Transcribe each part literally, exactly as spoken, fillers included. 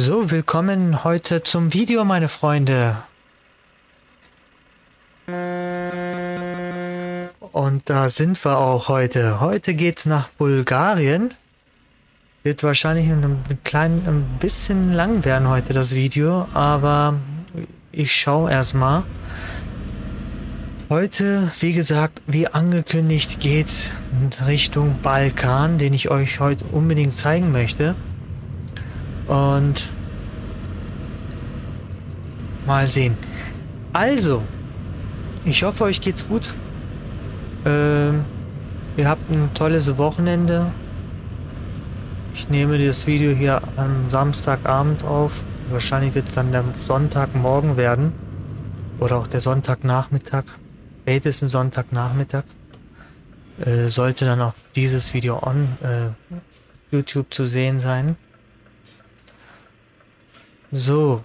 So, willkommen heute zum Video, meine Freunde. Und da sind wir auch heute. Heute geht's nach Bulgarien. Wird wahrscheinlich ein, klein, ein bisschen lang werden heute das Video, aber ich schaue erstmal. Heute, wie gesagt, wie angekündigt, geht's in Richtung Balkan, den ich euch heute unbedingt zeigen möchte. Und mal sehen. Also, ich hoffe, euch geht's gut. Ähm, ihr habt ein tolles Wochenende. Ich nehme das Video hier am Samstagabend auf. Wahrscheinlich wird es dann der Sonntagmorgen werden. Oder auch der Sonntagnachmittag. Spätestens Sonntagnachmittag. Äh, sollte dann auch dieses Video on äh, YouTube zu sehen sein. So.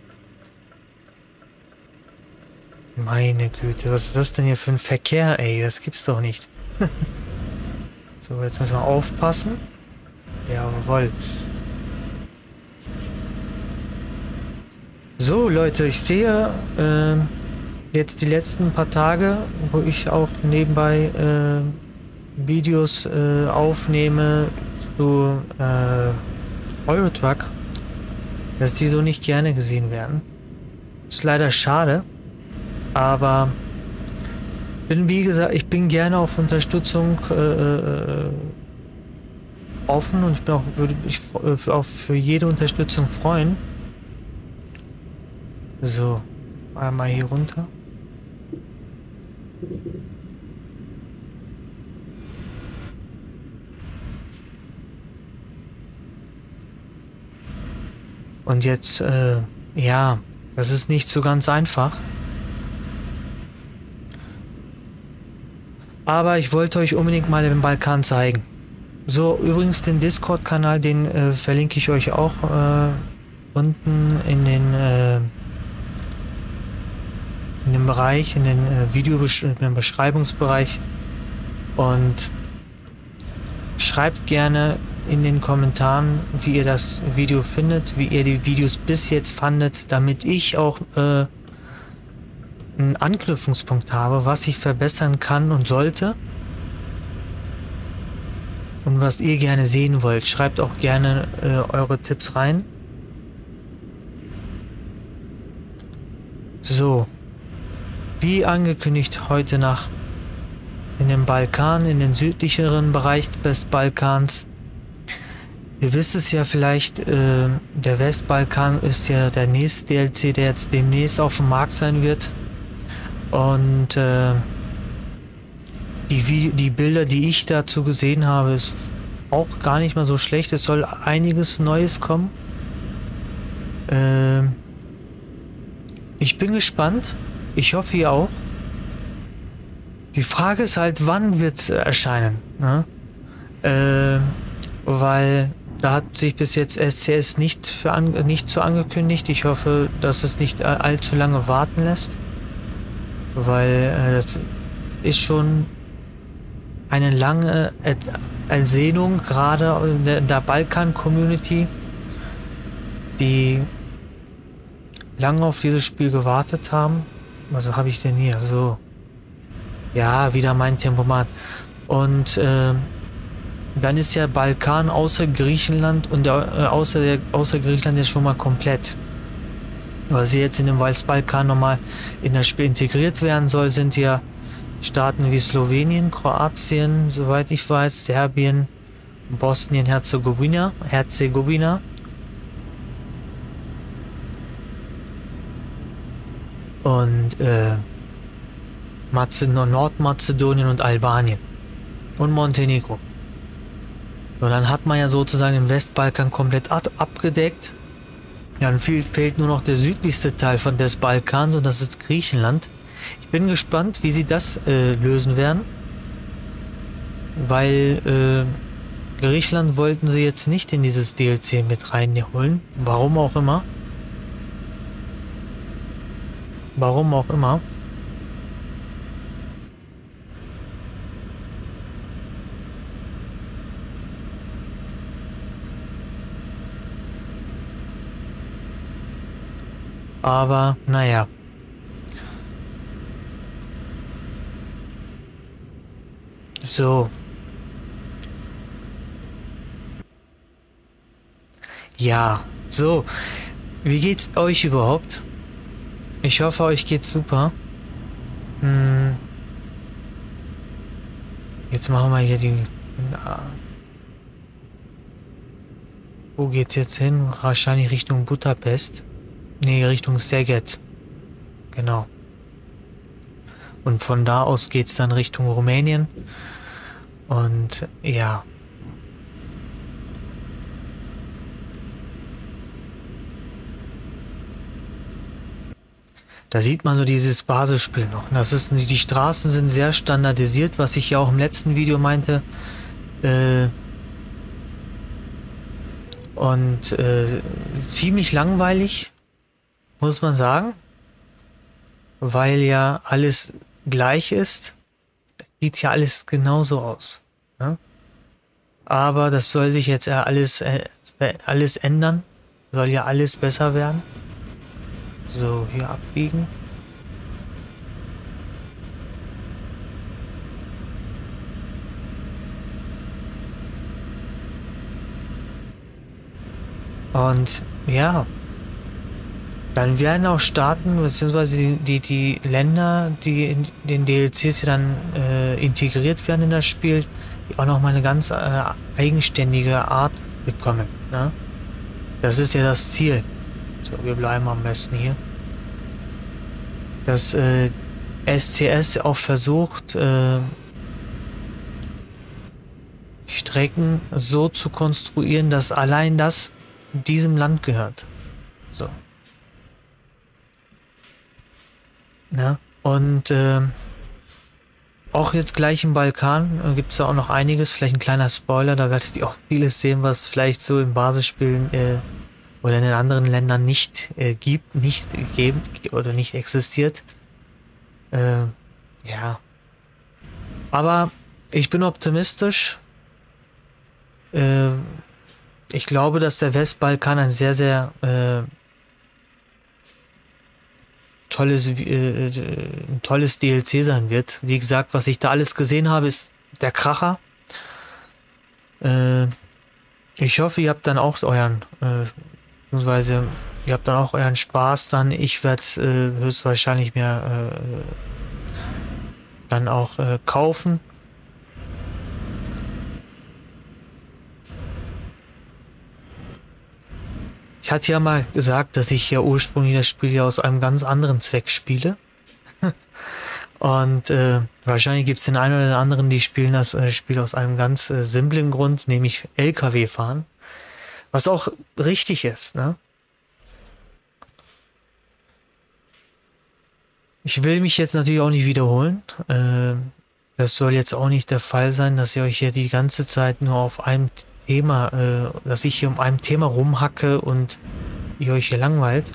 Meine Güte, was ist das denn hier für ein Verkehr, ey? Das gibt's doch nicht. So, jetzt müssen wir aufpassen. Jawohl. So, Leute, ich sehe äh, jetzt die letzten paar Tage, wo ich auch nebenbei äh, Videos äh, aufnehme zu äh, Eurotruck, dass die so nicht gerne gesehen werden. Ist leider schade, aber bin wie gesagt, ich bin gerne auf Unterstützung äh, äh, offen und ich bin auch, würde mich auch für jede Unterstützung freuen. So, einmal hier runter. Und jetzt, äh, ja, das ist nicht so ganz einfach. Aber ich wollte euch unbedingt mal den Balkan zeigen. So, übrigens den Discord-Kanal, den äh, verlinke ich euch auch äh, unten in den äh, in dem Bereich, in den äh, Video in dem Beschreibungsbereich. Und schreibt gerne in den Kommentaren, wie ihr das Video findet, wie ihr die Videos bis jetzt fandet, damit ich auch äh, einen Anknüpfungspunkt habe, was ich verbessern kann und sollte. Und was ihr gerne sehen wollt. Schreibt auch gerne äh, eure Tipps rein. So. Wie angekündigt, heute nach in den Balkan, in den südlicheren Bereich des Balkans. Ihr wisst es ja vielleicht, äh, der Westbalkan ist ja der nächste D L C, der jetzt demnächst auf dem Markt sein wird. Und äh, die, Video, die Bilder, die ich dazu gesehen habe, ist auch gar nicht mal so schlecht. Es soll einiges Neues kommen. Äh, ich bin gespannt. Ich hoffe, ihr auch. Die Frage ist halt, wann wird es erscheinen? Ne? Äh, weil da hat sich bis jetzt S C S nicht, für an, nicht so angekündigt. Ich hoffe, dass es nicht allzu lange warten lässt. Weil äh, das ist schon eine lange Ersehnung, gerade in der, in der Balkan-Community, die lange auf dieses Spiel gewartet haben. Was habe ich denn hier? So. Ja, wieder mein Tempomat. Und äh, dann ist ja Balkan außer Griechenland und der, äh, außer, der, außer Griechenland ist schon mal komplett. Weil sie jetzt in dem Balkan nochmal in das Spiel integriert werden soll, sind ja Staaten wie Slowenien, Kroatien, soweit ich weiß, Serbien, Bosnien-Herzegowina, Herzegowina. Und äh, Nordmazedonien und Albanien und Montenegro. Und dann hat man ja sozusagen den Westbalkan komplett abgedeckt. Ja, dann fehlt, fehlt nur noch der südlichste Teil von des Balkans und das ist Griechenland. Ich bin gespannt, wie sie das äh, lösen werden. Weil äh, Griechenland wollten sie jetzt nicht in dieses D L C mit reinholen. Warum auch immer. Warum auch immer. Aber naja. So. Ja, so. Wie geht's euch überhaupt? Ich hoffe, euch geht's super. Hm. Jetzt machen wir hier die... Wo geht's jetzt hin? Wahrscheinlich Richtung Budapest. Nee, Richtung Szeged. Genau. Und von da aus geht's dann Richtung Rumänien. Und ja. Da sieht man so dieses Basisspiel noch. Das ist, die Straßen sind sehr standardisiert, was ich ja auch im letzten Video meinte. Äh, und äh, ziemlich langweilig, muss man sagen. Weil ja alles gleich ist. Sieht ja alles genauso aus. Ne? Aber das soll sich jetzt ja alles, äh, alles ändern. Soll ja alles besser werden. So, hier abbiegen. Und ja, dann werden auch Staaten, beziehungsweise die, die, die Länder, die in den D L Cs ja dann äh, integriert werden in das Spiel, die auch nochmal eine ganz äh, eigenständige Art bekommen. Ne? Das ist ja das Ziel. So, wir bleiben am besten hier. Dass äh, S C S auch versucht, äh, Strecken so zu konstruieren, dass allein das diesem Land gehört. So. Na? Und äh, auch jetzt gleich im Balkan äh, gibt es da auch noch einiges. Vielleicht ein kleiner Spoiler, da werdet ihr auch vieles sehen, was vielleicht so in Basisspielen äh, oder in den anderen Ländern nicht äh, gibt, nicht geben oder nicht existiert. Äh, ja. Aber ich bin optimistisch. Äh, ich glaube, dass der Westbalkan ein sehr, sehr äh, tolles, äh, ein tolles D L C sein wird. Wie gesagt, was ich da alles gesehen habe, ist der Kracher. Äh, ich hoffe, ihr habt dann auch euren äh, beziehungsweise ihr habt dann auch euren Spaß dann. Ich werde es äh, höchstwahrscheinlich mir äh, dann auch äh, kaufen. Ich hatte ja mal gesagt, dass ich ja ursprünglich das Spiel ja aus einem ganz anderen Zweck spiele. Und äh, wahrscheinlich gibt es den einen oder den anderen, die spielen das äh, Spiel aus einem ganz äh, simplen Grund, nämlich L K W fahren. Was auch richtig ist, ne? Ich will mich jetzt natürlich auch nicht wiederholen. Äh, das soll jetzt auch nicht der Fall sein, dass ihr euch hier die ganze Zeit nur auf einem Thema, äh, dass ich hier um einem Thema rumhacke und ihr euch hier langweilt.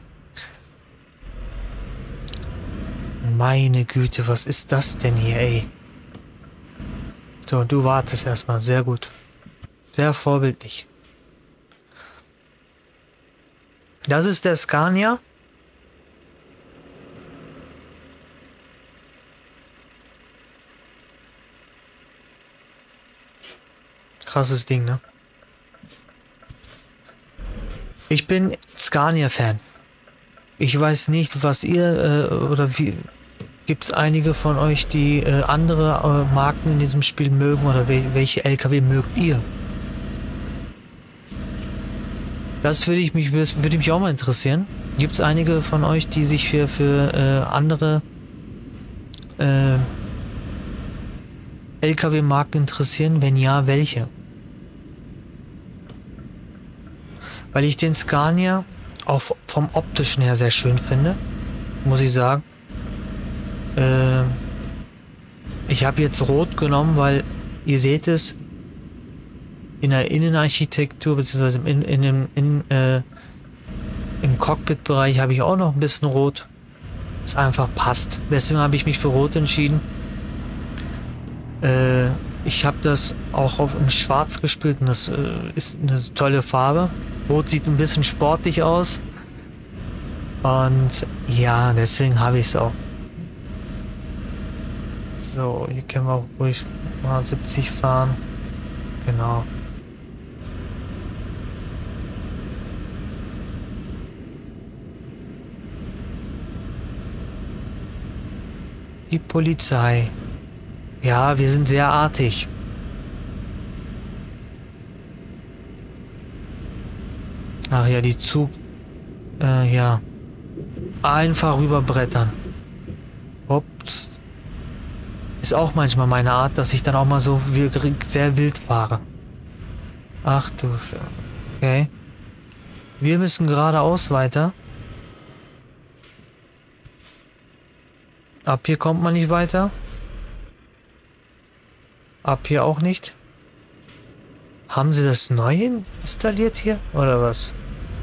Meine Güte, was ist das denn hier, ey? So, du wartest erstmal. Sehr gut. Sehr vorbildlich. Das ist der Scania. Krasses Ding, ne? Ich bin Scania-Fan. Ich weiß nicht, was ihr äh, oder wie... Gibt es einige von euch, die äh, andere äh, Marken in diesem Spiel mögen oder wel welche L K W mögt ihr? Das würde ich mich würde mich auch mal interessieren. Gibt es einige von euch, die sich für für äh, andere äh, L K W-Marken interessieren? Wenn ja, welche? Weil ich den Scania auch vom optischen her sehr schön finde, muss ich sagen. Äh, ich habe jetzt Rot genommen, weil ihr seht es in der Innenarchitektur beziehungsweise in, in, in, in, äh, im Cockpit-Bereich habe ich auch noch ein bisschen Rot. Es einfach passt. Deswegen habe ich mich für Rot entschieden. Äh, ich habe das auch auf in Schwarz gespielt und das äh, ist eine tolle Farbe. Rot sieht ein bisschen sportlich aus. Und ja, deswegen habe ich es auch. So, hier können wir ruhig mal siebzig fahren. Genau. Die Polizei. Ja, wir sind sehr artig. Ach ja, die Zug... Äh, ja. Einfach rüberbrettern. Ups. Ist auch manchmal meine Art, dass ich dann auch mal so sehr wild fahre. Ach du Sch... Okay. Wir müssen geradeaus weiter. Ab hier kommt man nicht weiter. Ab hier auch nicht. Haben sie das neu installiert hier? Oder was?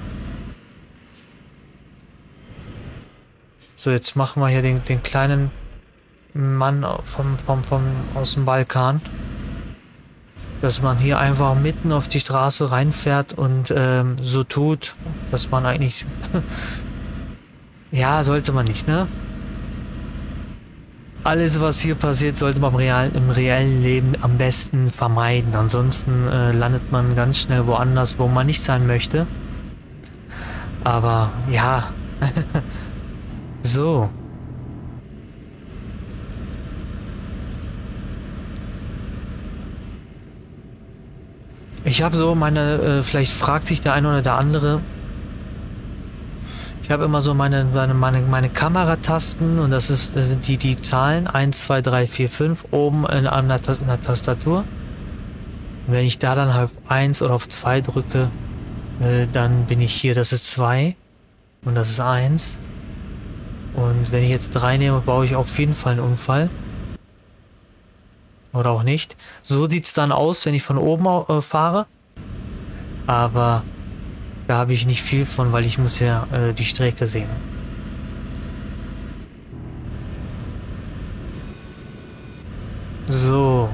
So, jetzt machen wir hier den, den kleinen Mann vom, vom, vom, aus dem Balkan. Dass man hier einfach mitten auf die Straße reinfährt und ähm, so tut, dass man eigentlich... ja, sollte man nicht, ne? Alles, was hier passiert, sollte man im realen, im reellen Leben am besten vermeiden. Ansonsten äh, landet man ganz schnell woanders, wo man nicht sein möchte. Aber ja. So. Ich habe so meine, äh, vielleicht fragt sich der eine oder der andere, ich habe immer so meine, meine, meine, meine Kameratasten und das, ist, das sind die, die Zahlen eins, zwei, drei, vier, fünf oben in, an der, in der Tastatur. Und wenn ich da dann auf eins oder auf zwei drücke, äh, dann bin ich hier, das ist zwei und das ist eins. Und wenn ich jetzt drei nehme, baue ich auf jeden Fall einen Unfall. Oder auch nicht. So sieht es dann aus, wenn ich von oben äh, fahre. Aber da habe ich nicht viel von, weil ich muss ja äh, die Strecke sehen. So.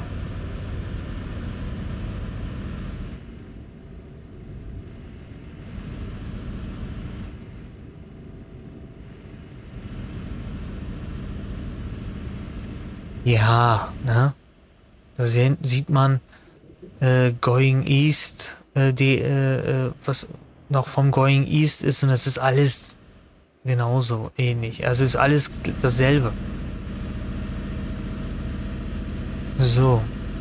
Ja, ne? Da sehen, sieht man äh, Going East, äh, die, äh, äh, was noch vom Going East ist und das ist alles genauso ähnlich. Also ist alles dasselbe. So.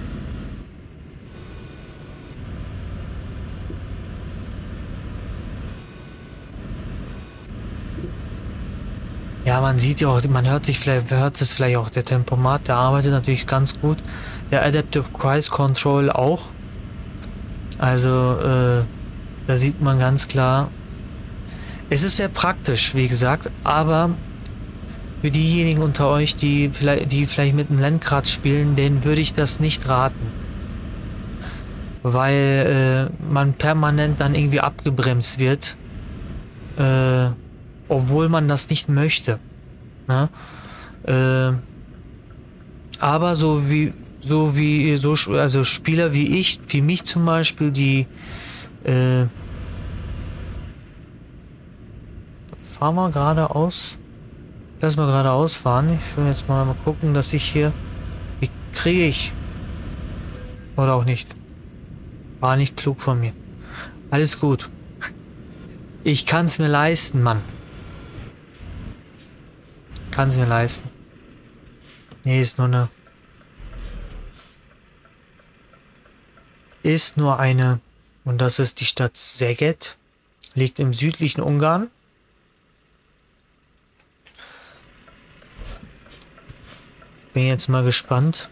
Ja, man sieht ja auch, man hört sich vielleicht, hört es vielleicht auch, der Tempomat, der arbeitet natürlich ganz gut. Der Adaptive Cruise Control auch. Also, äh, da sieht man ganz klar. Es ist sehr praktisch, wie gesagt, aber für diejenigen unter euch, die vielleicht, die vielleicht mit dem Lenkrad spielen, denen würde ich das nicht raten. Weil äh, man permanent dann irgendwie abgebremst wird. Äh, obwohl man das nicht möchte. Ne? Äh, aber so wie so wie so also Spieler wie ich, wie mich zum Beispiel, die äh, fahren wir geradeaus. Lass mal geradeaus fahren. Ich will jetzt mal, mal gucken, dass ich hier. Wie kriege ich? Oder auch nicht. War nicht klug von mir. Alles gut. Ich kann es mir leisten, Mann. Kann es mir leisten. Nee, ist nur eine... Ist nur eine... Und das ist die Stadt Szeged. Liegt im südlichen Ungarn. Bin jetzt mal gespannt.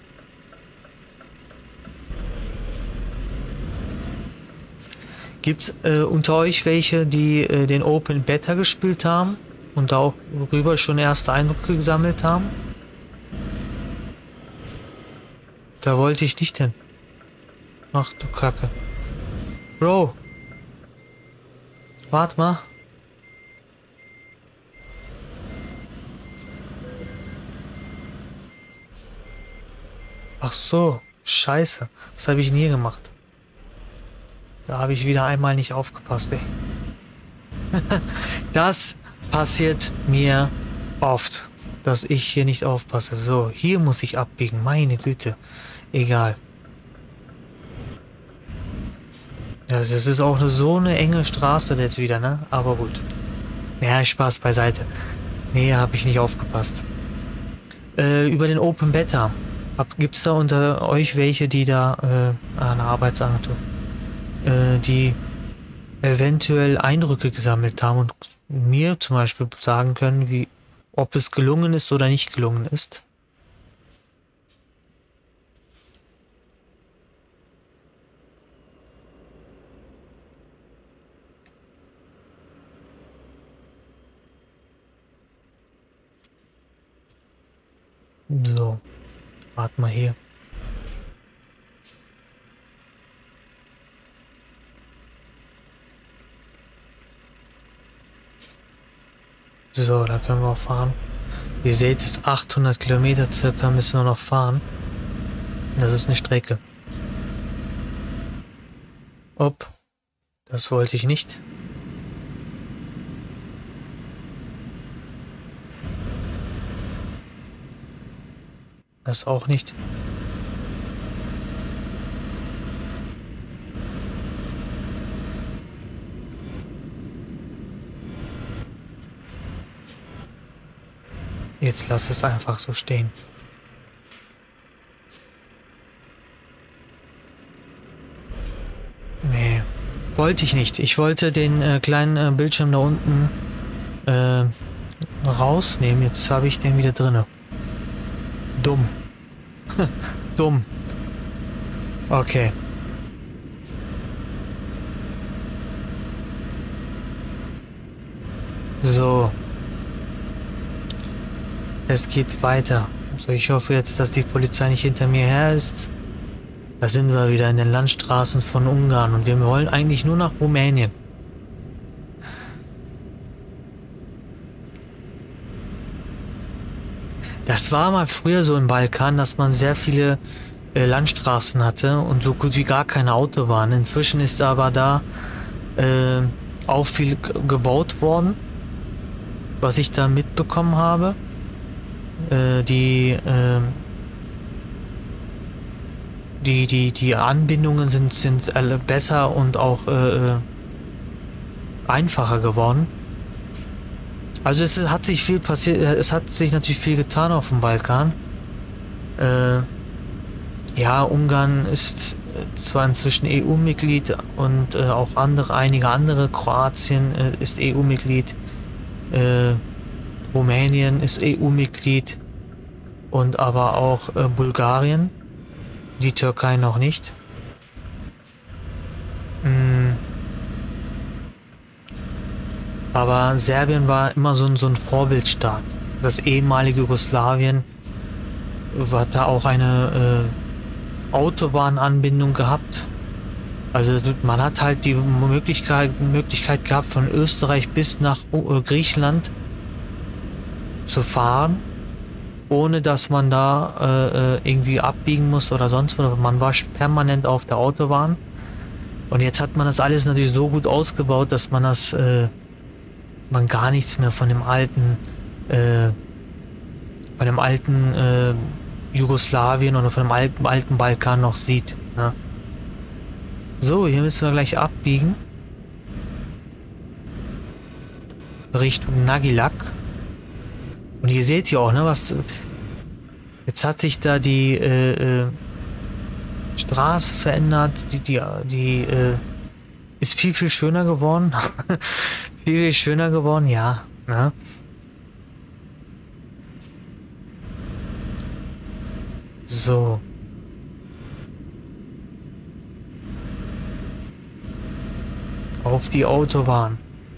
Gibt's äh, unter euch welche, die äh, den Open Beta gespielt haben und da auch rüber schon erste Eindrücke gesammelt haben? Da wollte ich nicht hin. Ach du Kacke. Bro. Warte mal. Ach so. Scheiße. Das habe ich nie gemacht. Da habe ich wieder einmal nicht aufgepasst, ey. Das passiert mir oft, dass ich hier nicht aufpasse. So, hier muss ich abbiegen. Meine Güte. Egal. Das ist auch so eine enge Straße jetzt wieder, ne? Aber gut. Ja, Spaß beiseite. Nee, habe ich nicht aufgepasst. Äh, über den Open Beta. Gibt es da unter euch welche, die da, äh, eine Arbeitsagentur, äh, die eventuell Eindrücke gesammelt haben und mir zum Beispiel sagen können, wie, ob es gelungen ist oder nicht gelungen ist? So, warte mal hier. So, da können wir auch fahren. Ihr seht, es achthundert Kilometer circa müssen wir noch fahren. Das ist eine Strecke. Ob, das wollte ich nicht. Das auch nicht. Jetzt lass es einfach so stehen. Nee, wollte ich nicht. Ich wollte den äh, kleinen äh, Bildschirm da unten äh, rausnehmen. Jetzt habe ich den wieder drinne. Dumm. Dumm. Okay. So. Es geht weiter. Also ich hoffe jetzt, dass die Polizei nicht hinter mir her ist. Da sind wir wieder in den Landstraßen von Ungarn und wir wollen eigentlich nur nach Rumänien. Das war mal früher so im Balkan, dass man sehr viele äh, Landstraßen hatte und so gut wie gar keine Autobahnen. Inzwischen ist aber da äh, auch viel gebaut worden, was ich da mitbekommen habe. Äh, die, äh, die, die, die Anbindungen sind, sind alle besser und auch äh, einfacher geworden. Also es hat sich viel passiert, es hat sich natürlich viel getan auf dem Balkan. Äh, ja, Ungarn ist zwar inzwischen E U-Mitglied und äh, auch andere, einige andere, Kroatien äh, ist E U-Mitglied, äh, Rumänien ist E U-Mitglied und aber auch äh, Bulgarien, die Türkei noch nicht. Mm. Aber Serbien war immer so ein, so ein Vorbildstaat. Das ehemalige Jugoslawien hat da auch eine äh, Autobahnanbindung gehabt. Also man hat halt die Möglichkeit, Möglichkeit gehabt, von Österreich bis nach äh, Griechenland zu fahren, ohne dass man da äh, irgendwie abbiegen muss oder sonst was. Man war permanent auf der Autobahn. Und jetzt hat man das alles natürlich so gut ausgebaut, dass man das äh, man gar nichts mehr von dem alten äh, von dem alten äh, Jugoslawien oder von dem alten, alten Balkan noch sieht. Ne? So, hier müssen wir gleich abbiegen. Richtung Nagilac. Und ihr seht ja auch, ne, was... Jetzt hat sich da die äh, äh, Straße verändert. Die, die, die äh, ist viel, viel schöner geworden. viel, viel schöner geworden, ja. Ne? So. Auf die Autobahn.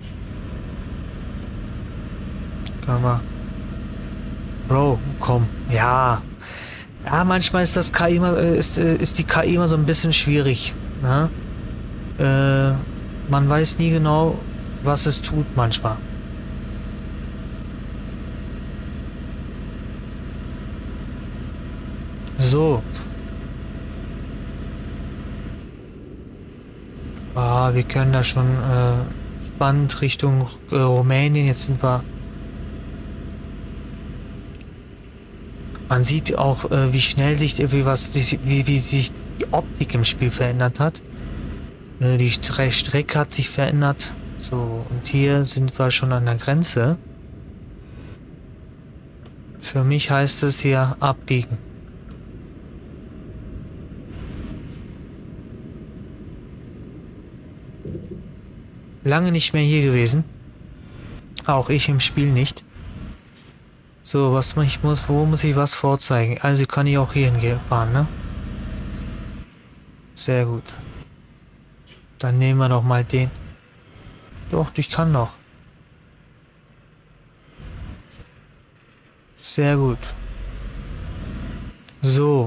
Können wir. Bro, komm. Ja. Ja, manchmal ist das K I immer, ist, ist die K I immer so ein bisschen schwierig. Ne? Äh, man weiß nie genau, was es tut manchmal. So. Ah, wir können da schon äh, entspannt Richtung äh, Rumänien. Jetzt sind wir... Man sieht auch, äh, wie schnell sich, wie, was, wie, wie sich die Optik im Spiel verändert hat. Äh, die Stre Strecke hat sich verändert. So, und hier sind wir schon an der Grenze. Für mich heißt es hier abbiegen. Lange nicht mehr hier gewesen. Auch ich im Spiel nicht. So, was ich muss, wo muss ich was vorzeigen? Also kann ich auch hier hinfahren, ne? Sehr gut. Dann nehmen wir doch mal den. Doch, ich kann noch. Sehr gut. So.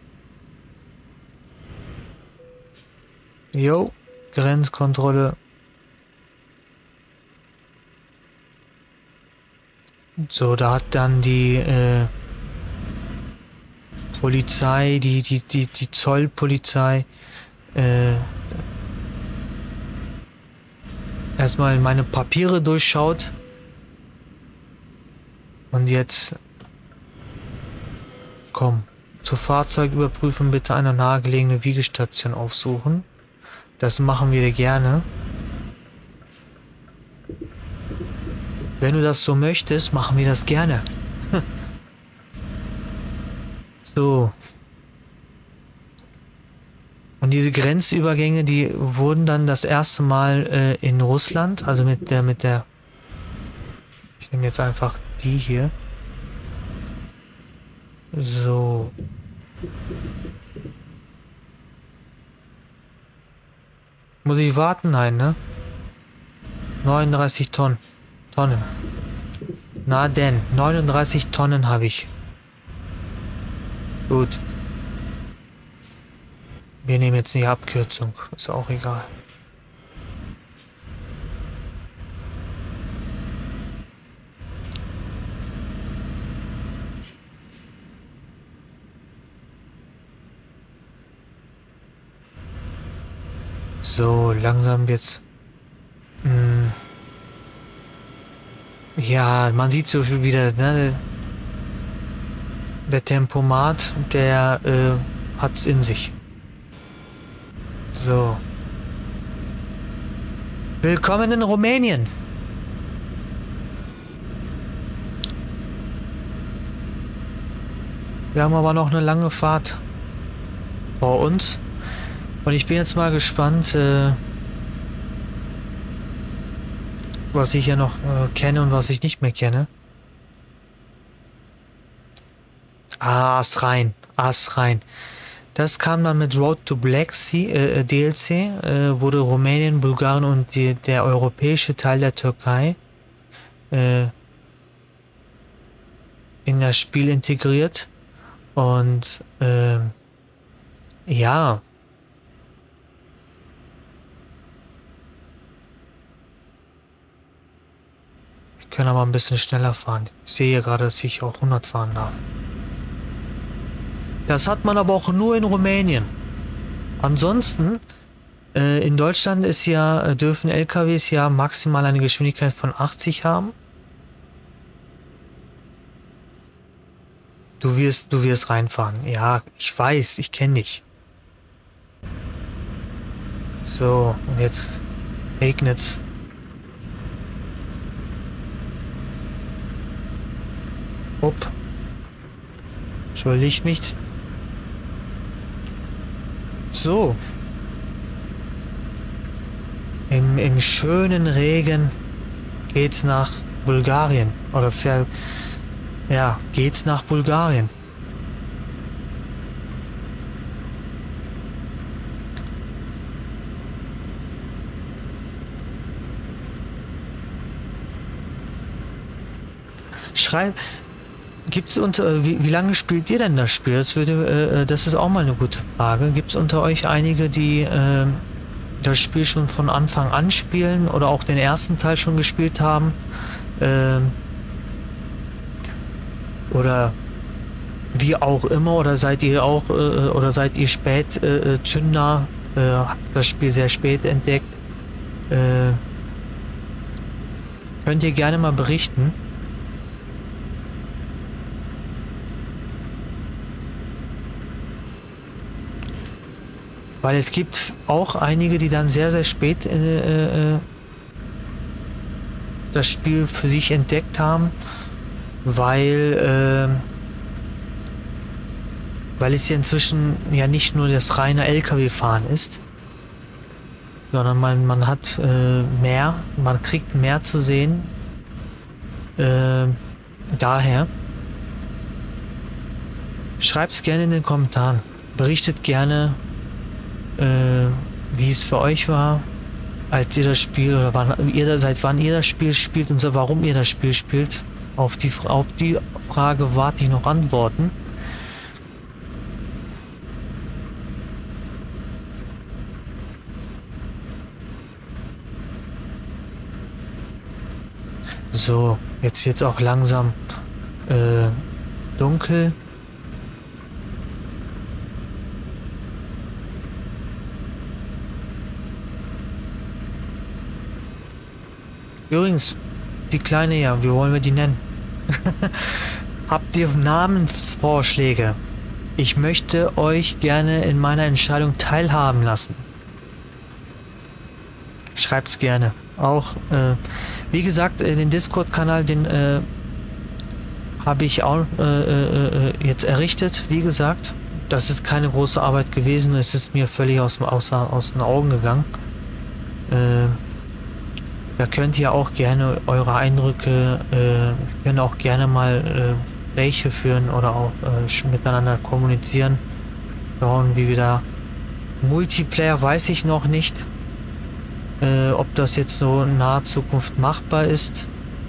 Jo, Grenzkontrolle. So, da hat dann die äh, Polizei, die, die, die, die Zollpolizei äh, erstmal meine Papiere durchschaut. Und jetzt komm, zur Fahrzeugüberprüfung bitte eine nahegelegene Wiegestation aufsuchen. Das machen wir gerne. Wenn du das so möchtest, machen wir das gerne. So. Und diese Grenzübergänge, die wurden dann das erste Mal äh, in Russland, also mit der, mit der, ich nehme jetzt einfach die hier. So. Muss ich warten? Nein, ne? neununddreißig Tonnen. Tonnen. Na denn, neununddreißig Tonnen habe ich. Gut. Wir nehmen jetzt die Abkürzung. Ist auch egal. So, langsam wird's. Hm. Ja, man sieht so schon wieder, ne? Der Tempomat, der äh, hat's in sich. So. Willkommen in Rumänien. Wir haben aber noch eine lange Fahrt vor uns. Und ich bin jetzt mal gespannt, äh, was ich ja noch äh, kenne und was ich nicht mehr kenne. Ah, Ass rein. Ass rein. Das kam dann mit Road to Black Sea, äh, D L C, äh, wurde Rumänien, Bulgarien und die, der europäische Teil der Türkei äh, in das Spiel integriert. Und äh, ja, wir können aber ein bisschen schneller fahren. Ich sehe hier gerade, dass ich auch hundert fahren darf. Das hat man aber auch nur in Rumänien. Ansonsten, äh, in Deutschland ist ja, dürfen L K Ws ja maximal eine Geschwindigkeit von achtzig haben. Du wirst, du wirst reinfahren. Ja, ich weiß, ich kenne dich. So, und jetzt regnet's. Upp. Entschuldigt mich. So. Im, im schönen Regen geht's nach Bulgarien. Oder für, ja, geht's nach Bulgarien. Schreib. Gibt's unter wie, wie lange spielt ihr denn das Spiel? Das würde, äh, das ist auch mal eine gute Frage. Gibt es unter euch einige, die äh, das Spiel schon von Anfang an spielen oder auch den ersten Teil schon gespielt haben? Äh, oder wie auch immer, oder seid ihr auch äh, oder seid ihr spät äh, Zünder, äh, habt das Spiel sehr spät entdeckt? Äh, Könnt ihr gerne mal berichten. Weil es gibt auch einige, die dann sehr, sehr spät äh, äh, das Spiel für sich entdeckt haben, weil, äh, weil es ja inzwischen ja nicht nur das reine L K W-Fahren ist, sondern man, man hat äh, mehr, man kriegt mehr zu sehen. Äh, daher schreibt es gerne in den Kommentaren. Berichtet gerne, äh, wie es für euch war, als ihr das Spiel, oder wann ihr seit wann ihr das Spiel spielt und so, warum ihr das Spiel spielt. Auf die, auf die Frage warte ich noch Antworten. So, jetzt wird es auch langsam äh, dunkel. Übrigens, die kleine, ja, wie wollen wir die nennen? Habt ihr Namensvorschläge? Ich möchte euch gerne in meiner Entscheidung teilhaben lassen. Schreibt's gerne. Auch, äh, wie gesagt, den Discord-Kanal, den äh, habe ich auch äh, äh, jetzt errichtet, wie gesagt. Das ist keine große Arbeit gewesen, es ist mir völlig aus, aus, aus den Augen gegangen. Äh, Da könnt ihr auch gerne eure Eindrücke, äh, könnt auch gerne mal äh, Gespräche führen oder auch äh, miteinander kommunizieren. Schauen, wie wir da. Multiplayer weiß ich noch nicht, äh, ob das jetzt so in naher Zukunft machbar ist.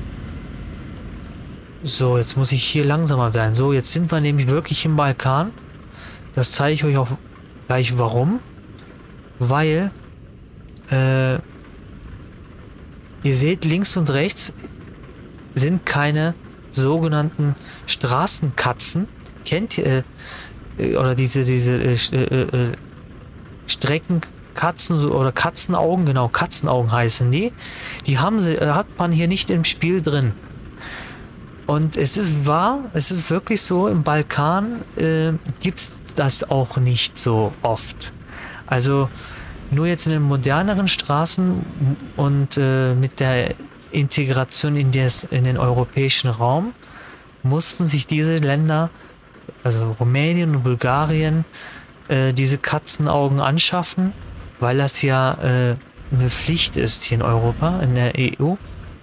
So, jetzt muss ich hier langsamer werden. So, jetzt sind wir nämlich wirklich im Balkan. Das zeige ich euch auch gleich warum. Weil, äh, ihr seht, links und rechts sind keine sogenannten Straßenkatzen. Kennt ihr, äh, oder diese, diese äh, äh, Streckenkatzen oder Katzenaugen, genau, Katzenaugen heißen die. Die haben sie, äh, hat man hier nicht im Spiel drin. Und es ist wahr, es ist wirklich so, im Balkan äh, gibt es das auch nicht so oft. Also, nur jetzt in den moderneren Straßen und äh, mit der Integration in, des, in den europäischen Raum mussten sich diese Länder, also Rumänien und Bulgarien, äh, diese Katzenaugen anschaffen, weil das ja äh, eine Pflicht ist hier in Europa, in der E U.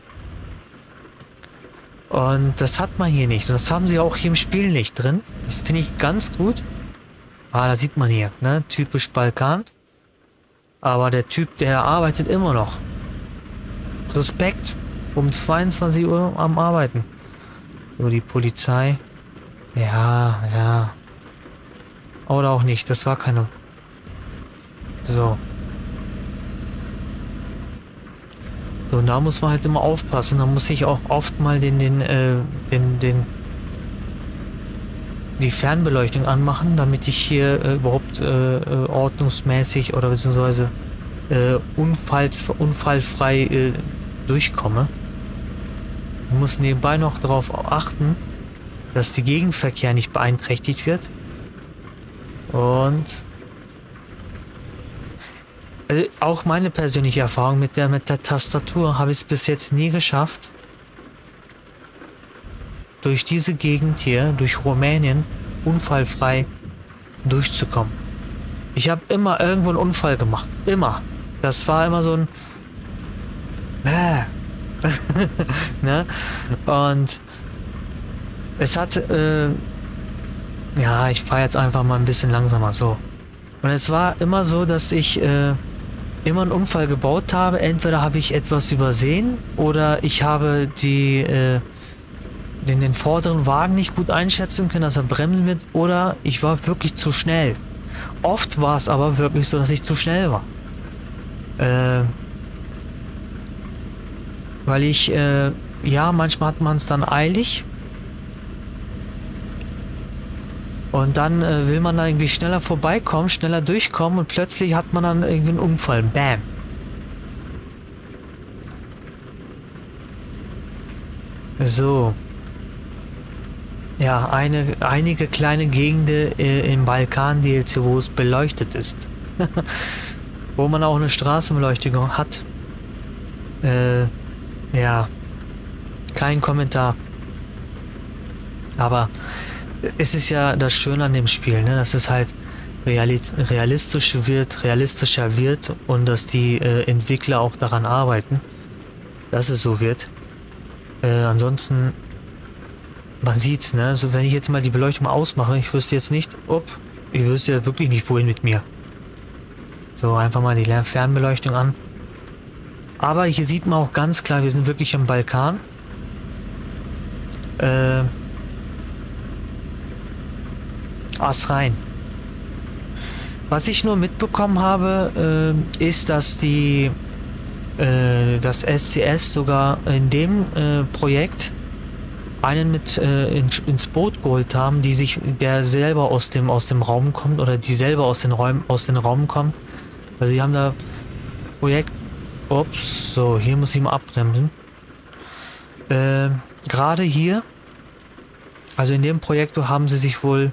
Und das hat man hier nicht. Und das haben sie auch hier im Spiel nicht drin. Das finde ich ganz gut. Ah, da sieht man hier, ne? Typisch Balkan. Aber der Typ, der arbeitet immer noch. Respekt. Um zweiundzwanzig Uhr am Arbeiten. So, die Polizei. Ja, ja. Oder auch nicht. Das war keine... So. So, und da muss man halt immer aufpassen. Da muss ich auch oft mal den, den, äh, den, den... die Fernbeleuchtung anmachen, damit ich hier äh, überhaupt äh, äh, ordnungsmäßig oder beziehungsweise äh, unfalls, unfallfrei äh, durchkomme. Ich muss nebenbei noch darauf achten, dass der Gegenverkehr nicht beeinträchtigt wird. Und also auch meine persönliche Erfahrung mit der, mit der Tastatur habe ich es bis jetzt nie geschafft, durch diese Gegend hier, durch Rumänien, unfallfrei durchzukommen. Ich habe immer irgendwo einen Unfall gemacht. Immer. Das war immer so ein... ne? Und es hat... Äh, ja, ich fahre jetzt einfach mal ein bisschen langsamer. So. Und es war immer so, dass ich äh, immer einen Unfall gebaut habe. Entweder habe ich etwas übersehen oder ich habe die... Äh, Den, den vorderen Wagen nicht gut einschätzen können, dass er bremsen wird, oder ich war wirklich zu schnell. Oft war es aber wirklich so, dass ich zu schnell war. Äh, weil ich, äh, ja, manchmal hat man es dann eilig. Und dann äh, will man dann irgendwie schneller vorbeikommen, schneller durchkommen und plötzlich hat man dann irgendwie einen Unfall. Bam. So. Ja, eine, einige kleine Gegenden äh, im Balkan-D L C, wo es beleuchtet ist. Wo man auch eine Straßenbeleuchtung hat. Äh, ja. Kein Kommentar. Aber es ist ja das Schöne an dem Spiel, ne? Dass es halt reali realistisch wird, realistischer wird und dass die äh, Entwickler auch daran arbeiten, dass es so wird. Äh, ansonsten, man sieht's, ne? Also wenn ich jetzt mal die Beleuchtung mal ausmache, ich wüsste jetzt nicht, ob, ich wüsste ja wirklich nicht, wohin mit mir. So, einfach mal die Fernbeleuchtung an. Aber hier sieht man auch ganz klar, wir sind wirklich am Balkan. Äh, Ass rein. Was ich nur mitbekommen habe, äh, ist, dass die äh, das S C S sogar in dem äh, Projekt einen mit äh, in, ins Boot geholt haben, die sich, der selber aus dem aus dem Raum kommt oder die selber aus den Räumen aus den Raum kommt. Also die haben da Projekt. Ups, so hier muss ich mal abbremsen. Äh, Gerade hier, also in dem Projekt haben sie sich wohl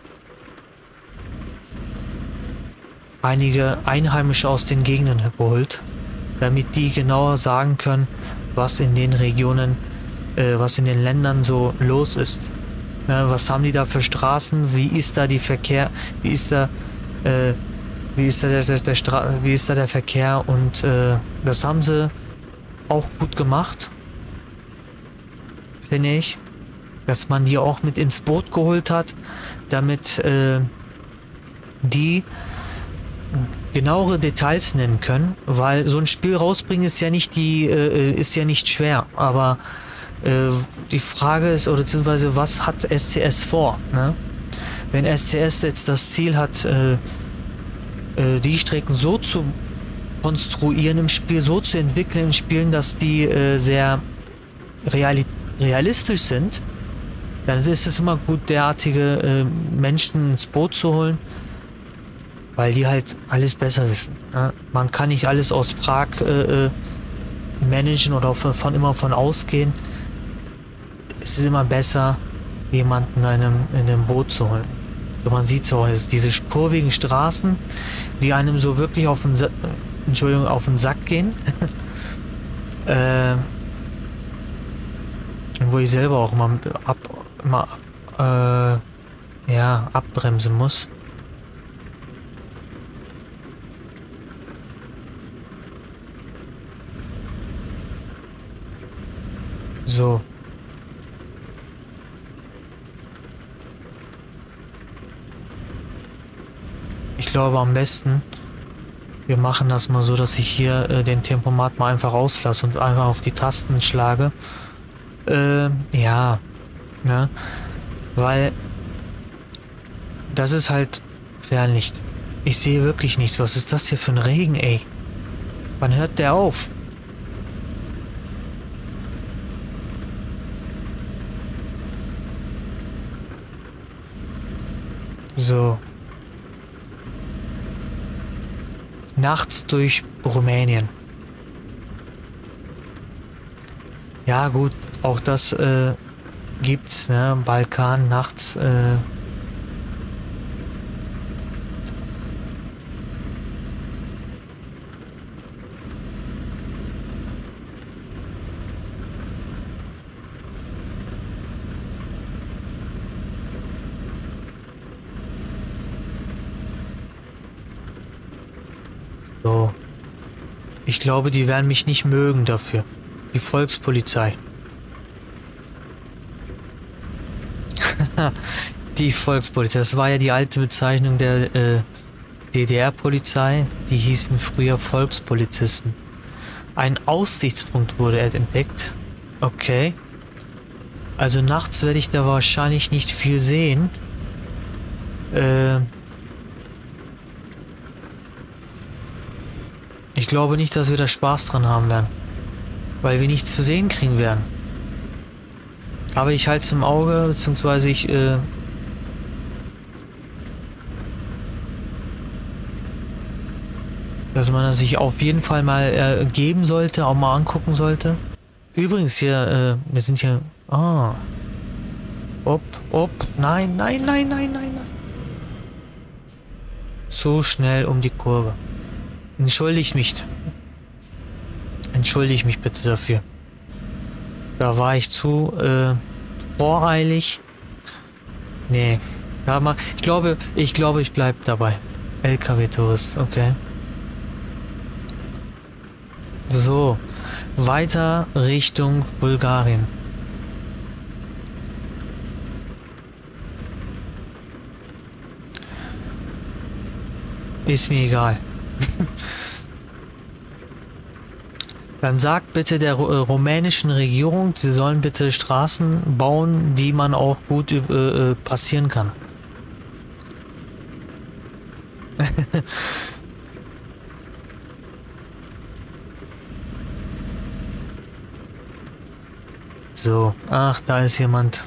einige Einheimische aus den Gegenden geholt, damit die genauer sagen können, was in den Regionen, äh, was in den Ländern so los ist. Ja, was haben die da für Straßen? Wie ist da die Verkehr? Wie ist da, äh, wie ist da der, der, der Stra wie ist da der Verkehr? Und äh, das haben sie auch gut gemacht, finde ich, dass man die auch mit ins Boot geholt hat, damit äh, die genauere Details nennen können, weil so ein Spiel rausbringen ist ja nicht die äh, ist ja nicht schwer, aber äh, die Frage ist, oder beziehungsweise was hat S C S vor, ne? Wenn S C S jetzt das Ziel hat, äh, äh, die Strecken so zu konstruieren im Spiel, so zu entwickeln in Spielen, dass die äh, sehr reali realistisch sind, dann ist es immer gut, derartige äh, Menschen ins Boot zu holen, weil die halt alles besser wissen. Ne? Man kann nicht alles aus Prag äh, managen oder von, von immer von ausgehen. Es ist immer besser, jemanden in einem, in einem Boot zu holen. So, man sieht so, es diese kurvigen Straßen, die einem so wirklich auf den, Sa Entschuldigung, auf den Sack gehen. äh, wo ich selber auch mal ab, mal, äh, ja, abbremsen muss. So. Ich glaube am besten, wir machen das mal so, dass ich hier äh, den Tempomat mal einfach rauslasse und einfach auf die Tasten schlage. Äh, ja. Ne? Weil das ist halt Fernlicht. Ich sehe wirklich nichts. Was ist das hier für ein Regen, ey? Wann hört der auf? So. Nachts durch Rumänien. Ja gut, auch das äh, gibt's, ne? Balkan nachts. Äh, so. Ich glaube, die werden mich nicht mögen dafür. Die Volkspolizei. Die Volkspolizei. Das war ja die alte Bezeichnung der äh, D D R-Polizei. Die hießen früher Volkspolizisten. Ein Aussichtspunkt wurde entdeckt. Okay. Also nachts werde ich da wahrscheinlich nicht viel sehen. Äh, ich glaube nicht, dass wir da Spaß dran haben werden. Weil wir nichts zu sehen kriegen werden. Aber ich halte es im Auge, beziehungsweise ich, äh, dass man das sich auf jeden Fall mal äh, geben sollte, auch mal angucken sollte. Übrigens hier, äh, wir sind hier... Ah. Ob, ob, nein, nein, nein, nein, nein, nein. Zu schnell um die Kurve. Entschuldigt mich. Entschuldigt mich bitte dafür. Da war ich zu äh, voreilig. Nee. Da mal, ich glaube, ich glaube, ich bleib dabei. L K W-Tourist, okay. So. Weiter Richtung Bulgarien. Ist mir egal. Dann sagt bitte der äh, rumänischen Regierung, sie sollen bitte Straßen bauen, die man auch gut äh, passieren kann. So, ach, da ist jemand.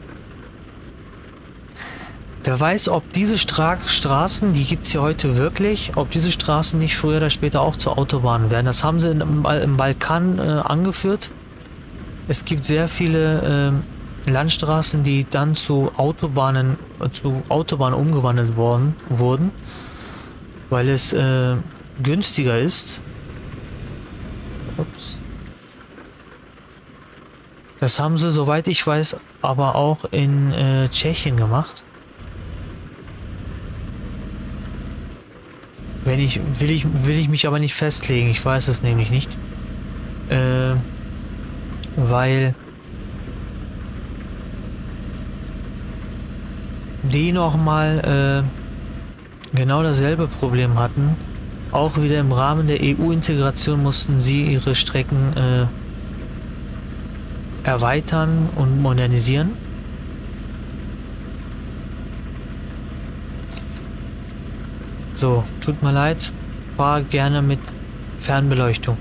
Wer weiß, ob diese Stra Straßen, die gibt es ja heute wirklich, ob diese Straßen nicht früher oder später auch zur Autobahn werden. Das haben sie im, im Balkan äh, angeführt. Es gibt sehr viele äh, Landstraßen, die dann zu Autobahnen, äh, zu Autobahnen umgewandelt worden, wurden, weil es äh, günstiger ist. Ups. Das haben sie, soweit ich weiß, aber auch in äh, Tschechien gemacht. Wenn ich, will ich, will ich mich aber nicht festlegen, ich weiß es nämlich nicht. Äh, weil die nochmal äh, genau dasselbe Problem hatten. Auch wieder im Rahmen der E U-Integration mussten sie ihre Strecken äh, erweitern und modernisieren. So, tut mir leid, fahr gerne mit Fernbeleuchtung.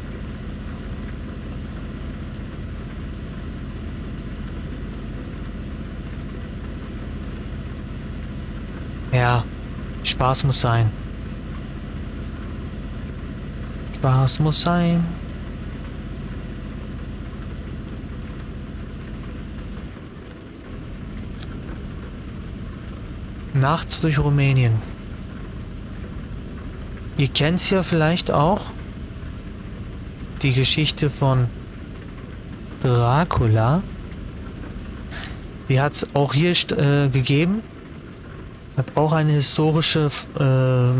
Ja, Spaß muss sein. Spaß muss sein. Nachts durch Rumänien. Ihr kennt ja vielleicht auch die Geschichte von Dracula. Die hat es auch hier äh, gegeben. Hat auch eine historische, äh,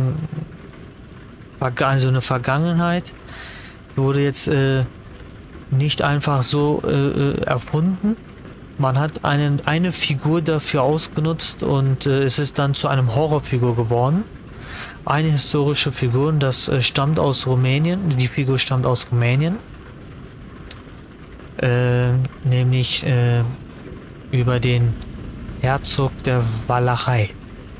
also eine Vergangenheit. Die wurde jetzt äh, nicht einfach so äh, erfunden. Man hat einen, eine Figur dafür ausgenutzt und äh, es ist dann zu einem Horrorfigur geworden. Eine historische Figur, das äh, stammt aus Rumänien. Die Figur stammt aus Rumänien. Äh, nämlich äh, über den Herzog der Walachei.